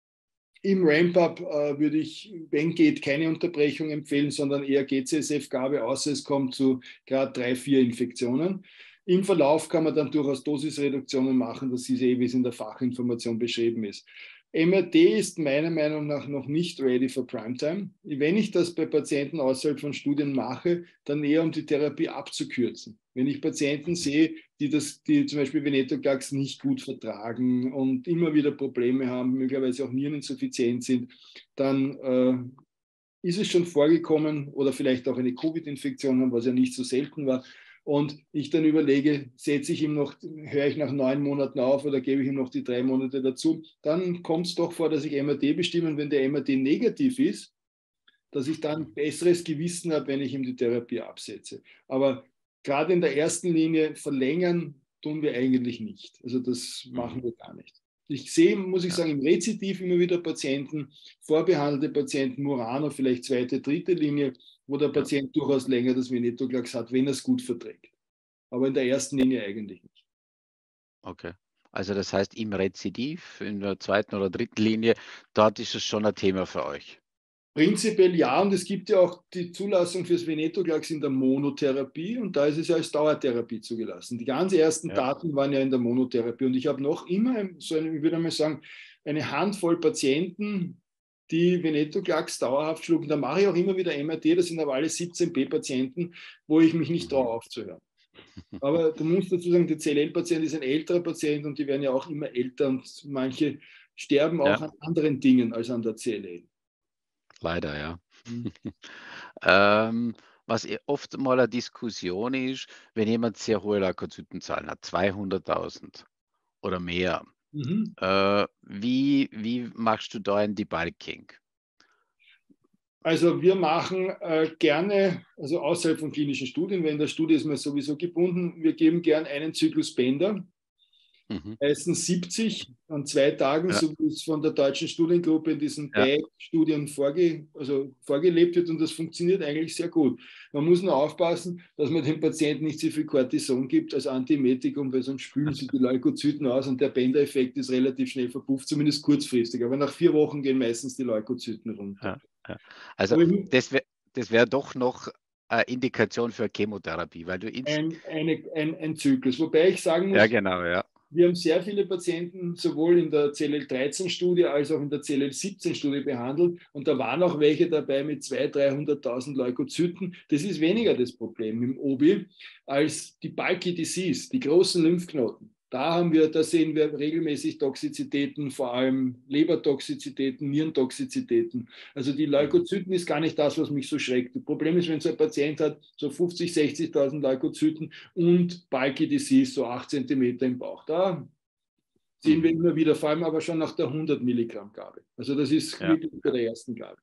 im Ramp-up äh, würde ich, wenn geht, keine Unterbrechung empfehlen, sondern eher G C S F-Gabe, außer es kommt zu gerade drei, vier Infektionen. Im Verlauf kann man dann durchaus Dosisreduktionen machen, das ist eh, wie es in der Fachinformation beschrieben ist. M R D ist meiner Meinung nach noch nicht ready for Primetime. Wenn ich das bei Patienten außerhalb von Studien mache, dann eher um die Therapie abzukürzen. Wenn ich Patienten sehe, die, das, die zum Beispiel Venetoclax nicht gut vertragen und immer wieder Probleme haben, möglicherweise auch niereninsuffizient sind, dann äh, ist es schon vorgekommen oder vielleicht auch eine Covid-Infektion haben, was ja nicht so selten war. Und ich dann überlege, setze ich ihm noch, höre ich nach neun Monaten auf oder gebe ich ihm noch die drei Monate dazu, dann kommt es doch vor, dass ich M R D bestimme und wenn der M R D negativ ist, dass ich dann besseres Gewissen habe, wenn ich ihm die Therapie absetze. Aber gerade in der ersten Linie verlängern tun wir eigentlich nicht. Also das machen wir gar nicht. Ich sehe, muss ich sagen, im Rezidiv immer wieder Patienten, vorbehandelte Patienten, Murano, vielleicht zweite, dritte Linie, wo der Patient ja. durchaus länger das Venetoclax hat, wenn er es gut verträgt. Aber in der ersten Linie eigentlich nicht. Okay. Also das heißt, im Rezidiv, in der zweiten oder dritten Linie, dort ist es schon ein Thema für euch. Prinzipiell ja, und es gibt ja auch die Zulassung fürs Venetoclax in der Monotherapie und da ist es ja als Dauertherapie zugelassen. Die ganz ersten ja. Daten waren ja in der Monotherapie und ich habe noch immer, so eine, ich würde mal sagen, eine Handvoll Patienten, die Venetoclax dauerhaft schlucken. Da mache ich auch immer wieder M R D, das sind aber alle siebzehn p Patienten, wo ich mich nicht traue aufzuhören. Aber du musst dazu sagen, der C L L-Patient ist ein älterer Patient und die werden ja auch immer älter und manche sterben auch ja. an anderen Dingen als an der C L L. Leider, ja. Mhm. ähm, was oft mal eine Diskussion ist, wenn jemand sehr hohe Leukozytenzahlen hat, zweihunderttausend oder mehr, mhm. äh, wie, wie machst du da ein Debulking? Also wir machen äh, gerne, also außerhalb von klinischen Studien, weil in der Studie ist man sowieso gebunden, wir geben gern einen Zyklus Bender, Mhm. meistens siebzig an zwei Tagen, Ja, so wie es von der deutschen Studiengruppe in diesen ja. Studien vorge, also vorgelebt wird, und das funktioniert eigentlich sehr gut. Man muss nur aufpassen, dass man dem Patienten nicht so viel Cortison gibt als Antiemetikum, weil sonst spülen sie die Leukozyten aus und der Bender-Effekt ist relativ schnell verpufft, zumindest kurzfristig. Aber nach vier Wochen gehen meistens die Leukozyten runter. Ja, ja. Also das wäre das wär doch noch eine Indikation für Chemotherapie, weil du ein, eine, ein, ein Zyklus. Wobei ich sagen muss, ja, genau, ja. wir haben sehr viele Patienten sowohl in der C L L dreizehn Studie als auch in der C L L siebzehn Studie behandelt, und da waren auch welche dabei mit zweihunderttausend, dreihunderttausend Leukozyten. Das ist weniger das Problem im O B I als die Bulky Disease, die großen Lymphknoten. Da haben wir, da sehen wir regelmäßig Toxizitäten, vor allem Lebertoxizitäten, Nierentoxizitäten. Also die Leukozyten ist gar nicht das, was mich so schreckt. Das Problem ist, wenn so ein Patient hat, so fünfzigtausend, sechzigtausend Leukozyten und Bulky Disease, so acht Zentimeter im Bauch. Da sehen wir immer wieder, vor allem aber schon nach der hundert Milligramm Gabe. Also das ist Ja. wirklich bei der ersten Gabe.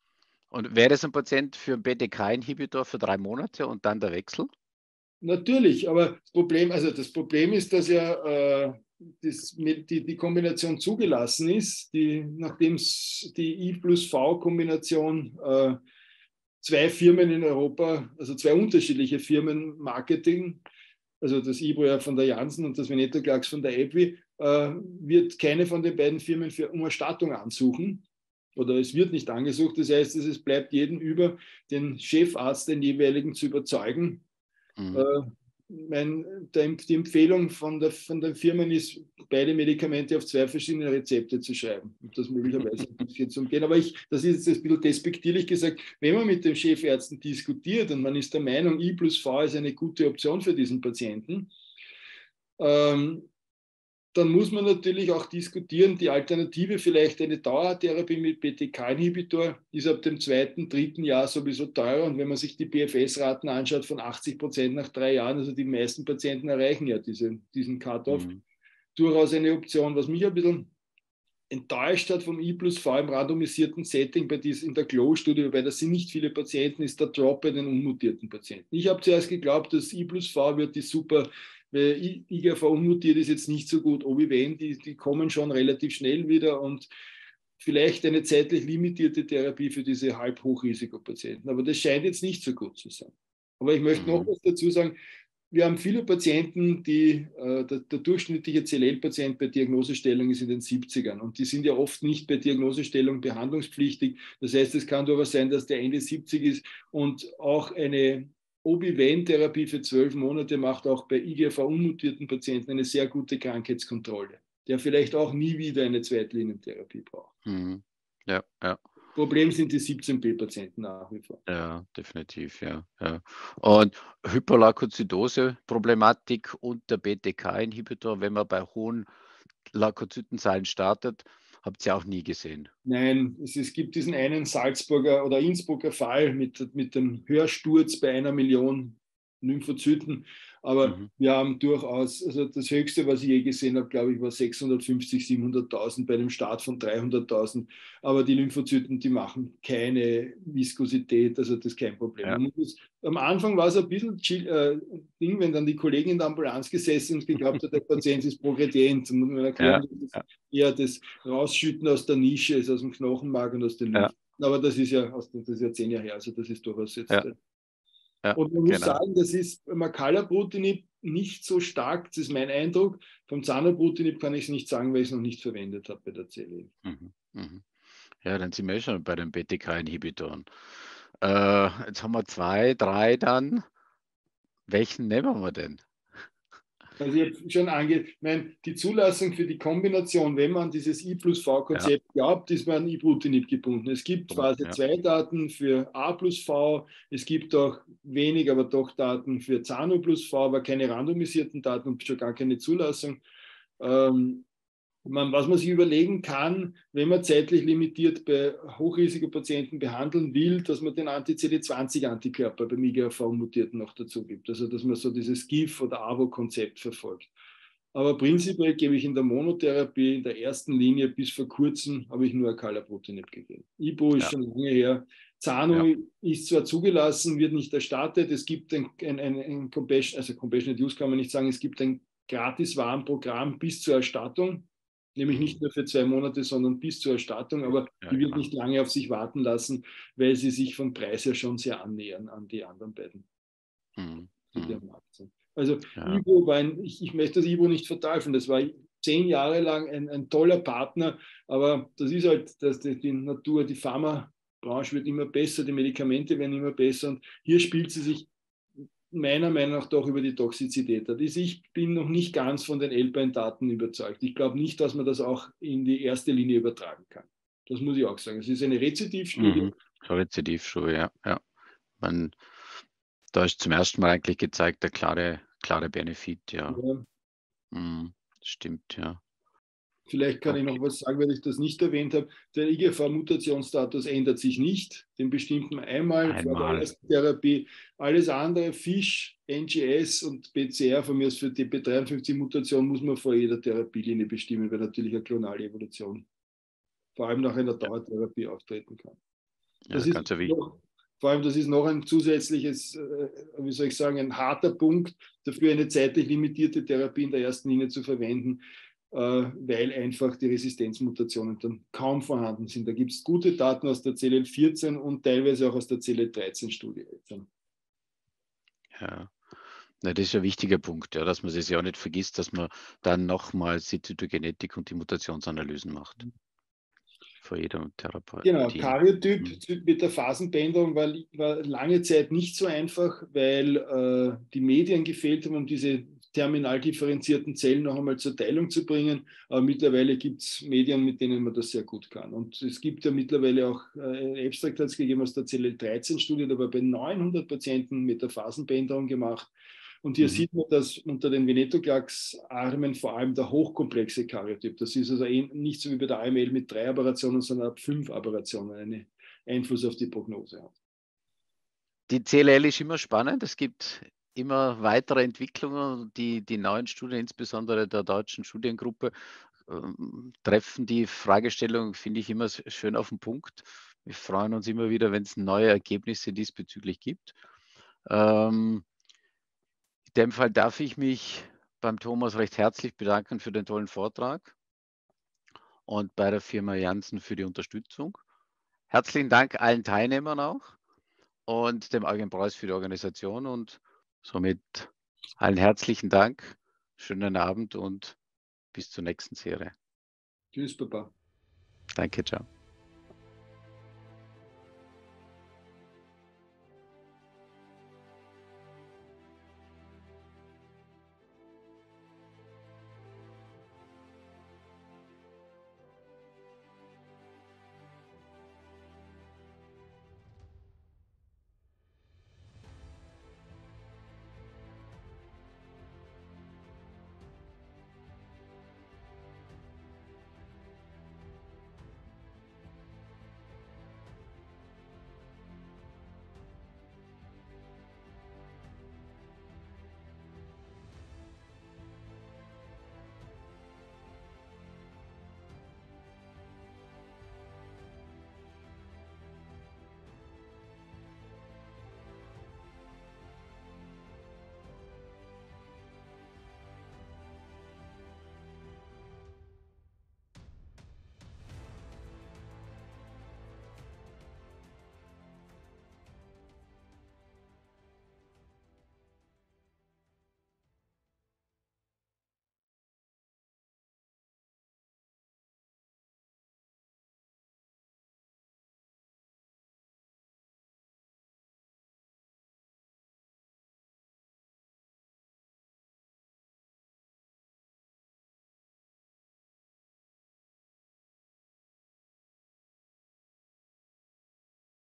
Und wäre das ein Patient für einen B T K-Inhibitor für drei Monate und dann der Wechsel? Natürlich, aber das Problem, also das Problem ist, dass ja äh, das, die, die Kombination zugelassen ist, die, nachdem die I plus V-Kombination äh, zwei Firmen in Europa, also zwei unterschiedliche Firmen Marketing, also das Ibro von der Janssen und das Venetoclax von der AbbVie, äh, wird keine von den beiden Firmen für um Erstattung ansuchen. Oder es wird nicht angesucht. Das heißt, es bleibt jedem über, den Chefarzt, den jeweiligen, zu überzeugen. Mhm. Äh, mein, der, die Empfehlung von, der, von den Firmen ist, beide Medikamente auf zwei verschiedene Rezepte zu schreiben, um das möglicherweise ein bisschen zu umgehen. Aber ich, das ist jetzt ein bisschen despektierlich gesagt, wenn man mit den Chefärzten diskutiert und man ist der Meinung, I plus V ist eine gute Option für diesen Patienten, ähm, dann muss man natürlich auch diskutieren, die Alternative, vielleicht eine Dauertherapie mit B T K-Inhibitor, ist ab dem zweiten, dritten Jahr sowieso teurer. Und wenn man sich die P F S-Raten anschaut von achtzig Prozent nach drei Jahren, also die meisten Patienten erreichen ja diese, diesen Cut-off, mhm. durchaus eine Option. Was mich ein bisschen enttäuscht hat vom I plus V im randomisierten Setting bei dies, in der G L O W-Studie, wobei das sind nicht viele Patienten, ist der Drop bei den unmutierten Patienten. Ich habe zuerst geglaubt, dass I plus V wird die super, weil I G V unmutiert ist jetzt nicht so gut, O B W N, die, die kommen schon relativ schnell wieder, und vielleicht eine zeitlich limitierte Therapie für diese Halbhochrisikopatienten. Aber das scheint jetzt nicht so gut zu sein. Aber ich möchte noch was dazu sagen. Wir haben viele Patienten, die, äh, der, der durchschnittliche C L L-Patient bei Diagnosestellung ist in den siebzigern, und die sind ja oft nicht bei Diagnosestellung behandlungspflichtig. Das heißt, es kann durchaus sein, dass der Ende siebzig ist, und auch eine O B W N-Therapie für zwölf Monate macht auch bei I G V-unmutierten Patienten eine sehr gute Krankheitskontrolle, der vielleicht auch nie wieder eine Zweitlinientherapie braucht. Mhm. Ja, ja. Problem sind die siebzehn B-Patienten nach wie vor. Ja, definitiv, ja. ja. Und Hyperleukozidose-Problematik und der B T K-Inhibitor, wenn man bei hohen Leukozytenzahlen startet, habt ihr auch nie gesehen? Nein, es, es gibt diesen einen Salzburger oder Innsbrucker Fall mit, mit dem Hörsturz bei einer Million Lymphozyten. Aber mhm. wir haben durchaus, also das Höchste, was ich je gesehen habe, glaube ich, war sechshundertfünfzig, siebenhunderttausend bei einem Start von dreihunderttausend. Aber die Lymphozyten, die machen keine Viskosität, also das ist kein Problem. Ja. Muss, am Anfang war es ein bisschen chill, äh, Ding, wenn dann die Kollegin in der Ambulanz gesessen und geglaubt hat, der Patient ist progredient. Dann muss man erklären, ja. dass ja. eher das Rausschütten aus der Nische ist, aus dem Knochenmark und aus den Lymphen. Ja. Aber das ist ja, das ist ja zehn Jahre her, also das ist durchaus jetzt... Ja. Ja, und man genau. muss sagen, das ist beim Acalabrutinib nicht so stark, das ist mein Eindruck. Vom Zanobrutinib kann ich es nicht sagen, weil ich es noch nicht verwendet habe bei der C L L. Mhm, mh. Ja, dann sind wir schon bei den B T K-Inhibitoren. Äh, jetzt haben wir zwei, drei dann. Welchen nehmen wir denn? Also ich habe schon ange, ich meine, die Zulassung für die Kombination, wenn man dieses I plus V-Konzept ja. glaubt, ist man an Ibrutinib gebunden. Es gibt Phase zwei ja. Daten für A plus V, es gibt auch wenig, aber doch Daten für Zano plus V, aber keine randomisierten Daten und schon gar keine Zulassung. Ähm, man, was man sich überlegen kann, wenn man zeitlich limitiert bei Hochrisikopatienten behandeln will, dass man den Anti-C D zwanzig Antikörper beim I G V-Mutierten noch dazu gibt. Also dass man so dieses G I F- oder A V O-Konzept verfolgt. Aber prinzipiell gebe ich in der Monotherapie in der ersten Linie bis vor kurzem habe ich nur Acalabrutinib gegeben. Ibo ist Ja. schon lange her. Zano Ja. ist zwar zugelassen, wird nicht erstattet. Es gibt ein, ein, ein, ein Compassion, also Compassionate Use kann man nicht sagen, es gibt ein Gratis-Warenprogramm bis zur Erstattung, nämlich nicht nur für zwei Monate, sondern bis zur Erstattung, aber Ja, die wird genau. nicht lange auf sich warten lassen, weil sie sich vom Preis her schon sehr annähern an die anderen beiden, Mhm. die Mhm. am Markt sind. Also Ja. Ibo war ein, ich, ich möchte das Ibo nicht verteufeln, das war zehn Jahre lang ein, ein toller Partner, aber das ist halt, dass die, die Natur, die Pharmabranche wird immer besser, die Medikamente werden immer besser und hier spielt sie sich meiner Meinung nach doch über die Toxizität hat. Ich bin noch nicht ganz von den Alpine-Daten überzeugt. Ich glaube nicht, dass man das auch in die erste Linie übertragen kann. Das muss ich auch sagen. Es ist eine Rezidivstudie. Mhm. Rezidivstudie, ja. ja. Man, da ist zum ersten Mal eigentlich gezeigt, der klare, klare Benefit, ja. Ja. Mhm. Stimmt, ja. Vielleicht kann Okay. ich noch was sagen, weil ich das nicht erwähnt habe. Der I G V-Mutationsstatus ändert sich nicht. Den bestimmt man einmal, einmal vor der ersten Therapie. Alles andere, Fisch, N G S und P C R von mir aus für die P dreiundfünfzig-Mutation muss man vor jeder Therapielinie bestimmen, weil natürlich eine klonale Evolution vor allem nach einer Dauertherapie auftreten kann. Das Ja, ist ganz wichtig. noch, vor allem, das ist noch ein zusätzliches, wie soll ich sagen, ein harter Punkt, dafür eine zeitlich limitierte Therapie in der ersten Linie zu verwenden, weil einfach die Resistenzmutationen dann kaum vorhanden sind. Da gibt es gute Daten aus der C L L vierzehn und teilweise auch aus der C L L dreizehn Studie. Ja. Na, das ist ein wichtiger Punkt, ja, dass man es ja auch nicht vergisst, dass man dann nochmals die Zytogenetik und die Mutationsanalysen macht. Vor jeder Therapie. Genau, Karyotyp mhm. mit der Phasenbänderung war, war lange Zeit nicht so einfach, weil äh, die Medien gefehlt haben, um diese terminal differenzierten Zellen noch einmal zur Teilung zu bringen. Aber mittlerweile gibt es Medien, mit denen man das sehr gut kann. Und es gibt ja mittlerweile auch äh, ein Abstract hat es gegeben aus der C L L dreizehn Studie, da war bei neunhundert Patienten mit der Phasenbänderung gemacht. Und hier mhm. sieht man, dass unter den Venetoclax-Armen vor allem der hochkomplexe Karyotyp, das ist also nicht so wie bei der A M L mit drei Aberrationen, sondern ab fünf Aberrationen einen Einfluss auf die Prognose hat. Die C L L ist immer spannend. Es gibt immer weitere Entwicklungen. Die, die neuen Studien, insbesondere der deutschen Studiengruppe, ähm, treffen die Fragestellung, finde ich, immer schön auf den Punkt. Wir freuen uns immer wieder, wenn es neue Ergebnisse diesbezüglich gibt. Ähm, in dem Fall darf ich mich beim Thomas recht herzlich bedanken für den tollen Vortrag und bei der Firma Janssen für die Unterstützung. Herzlichen Dank allen Teilnehmern auch und dem Eugen Preuß für die Organisation und somit allen herzlichen Dank, schönen Abend und bis zur nächsten Serie. Tschüss, Papa. Danke, ciao.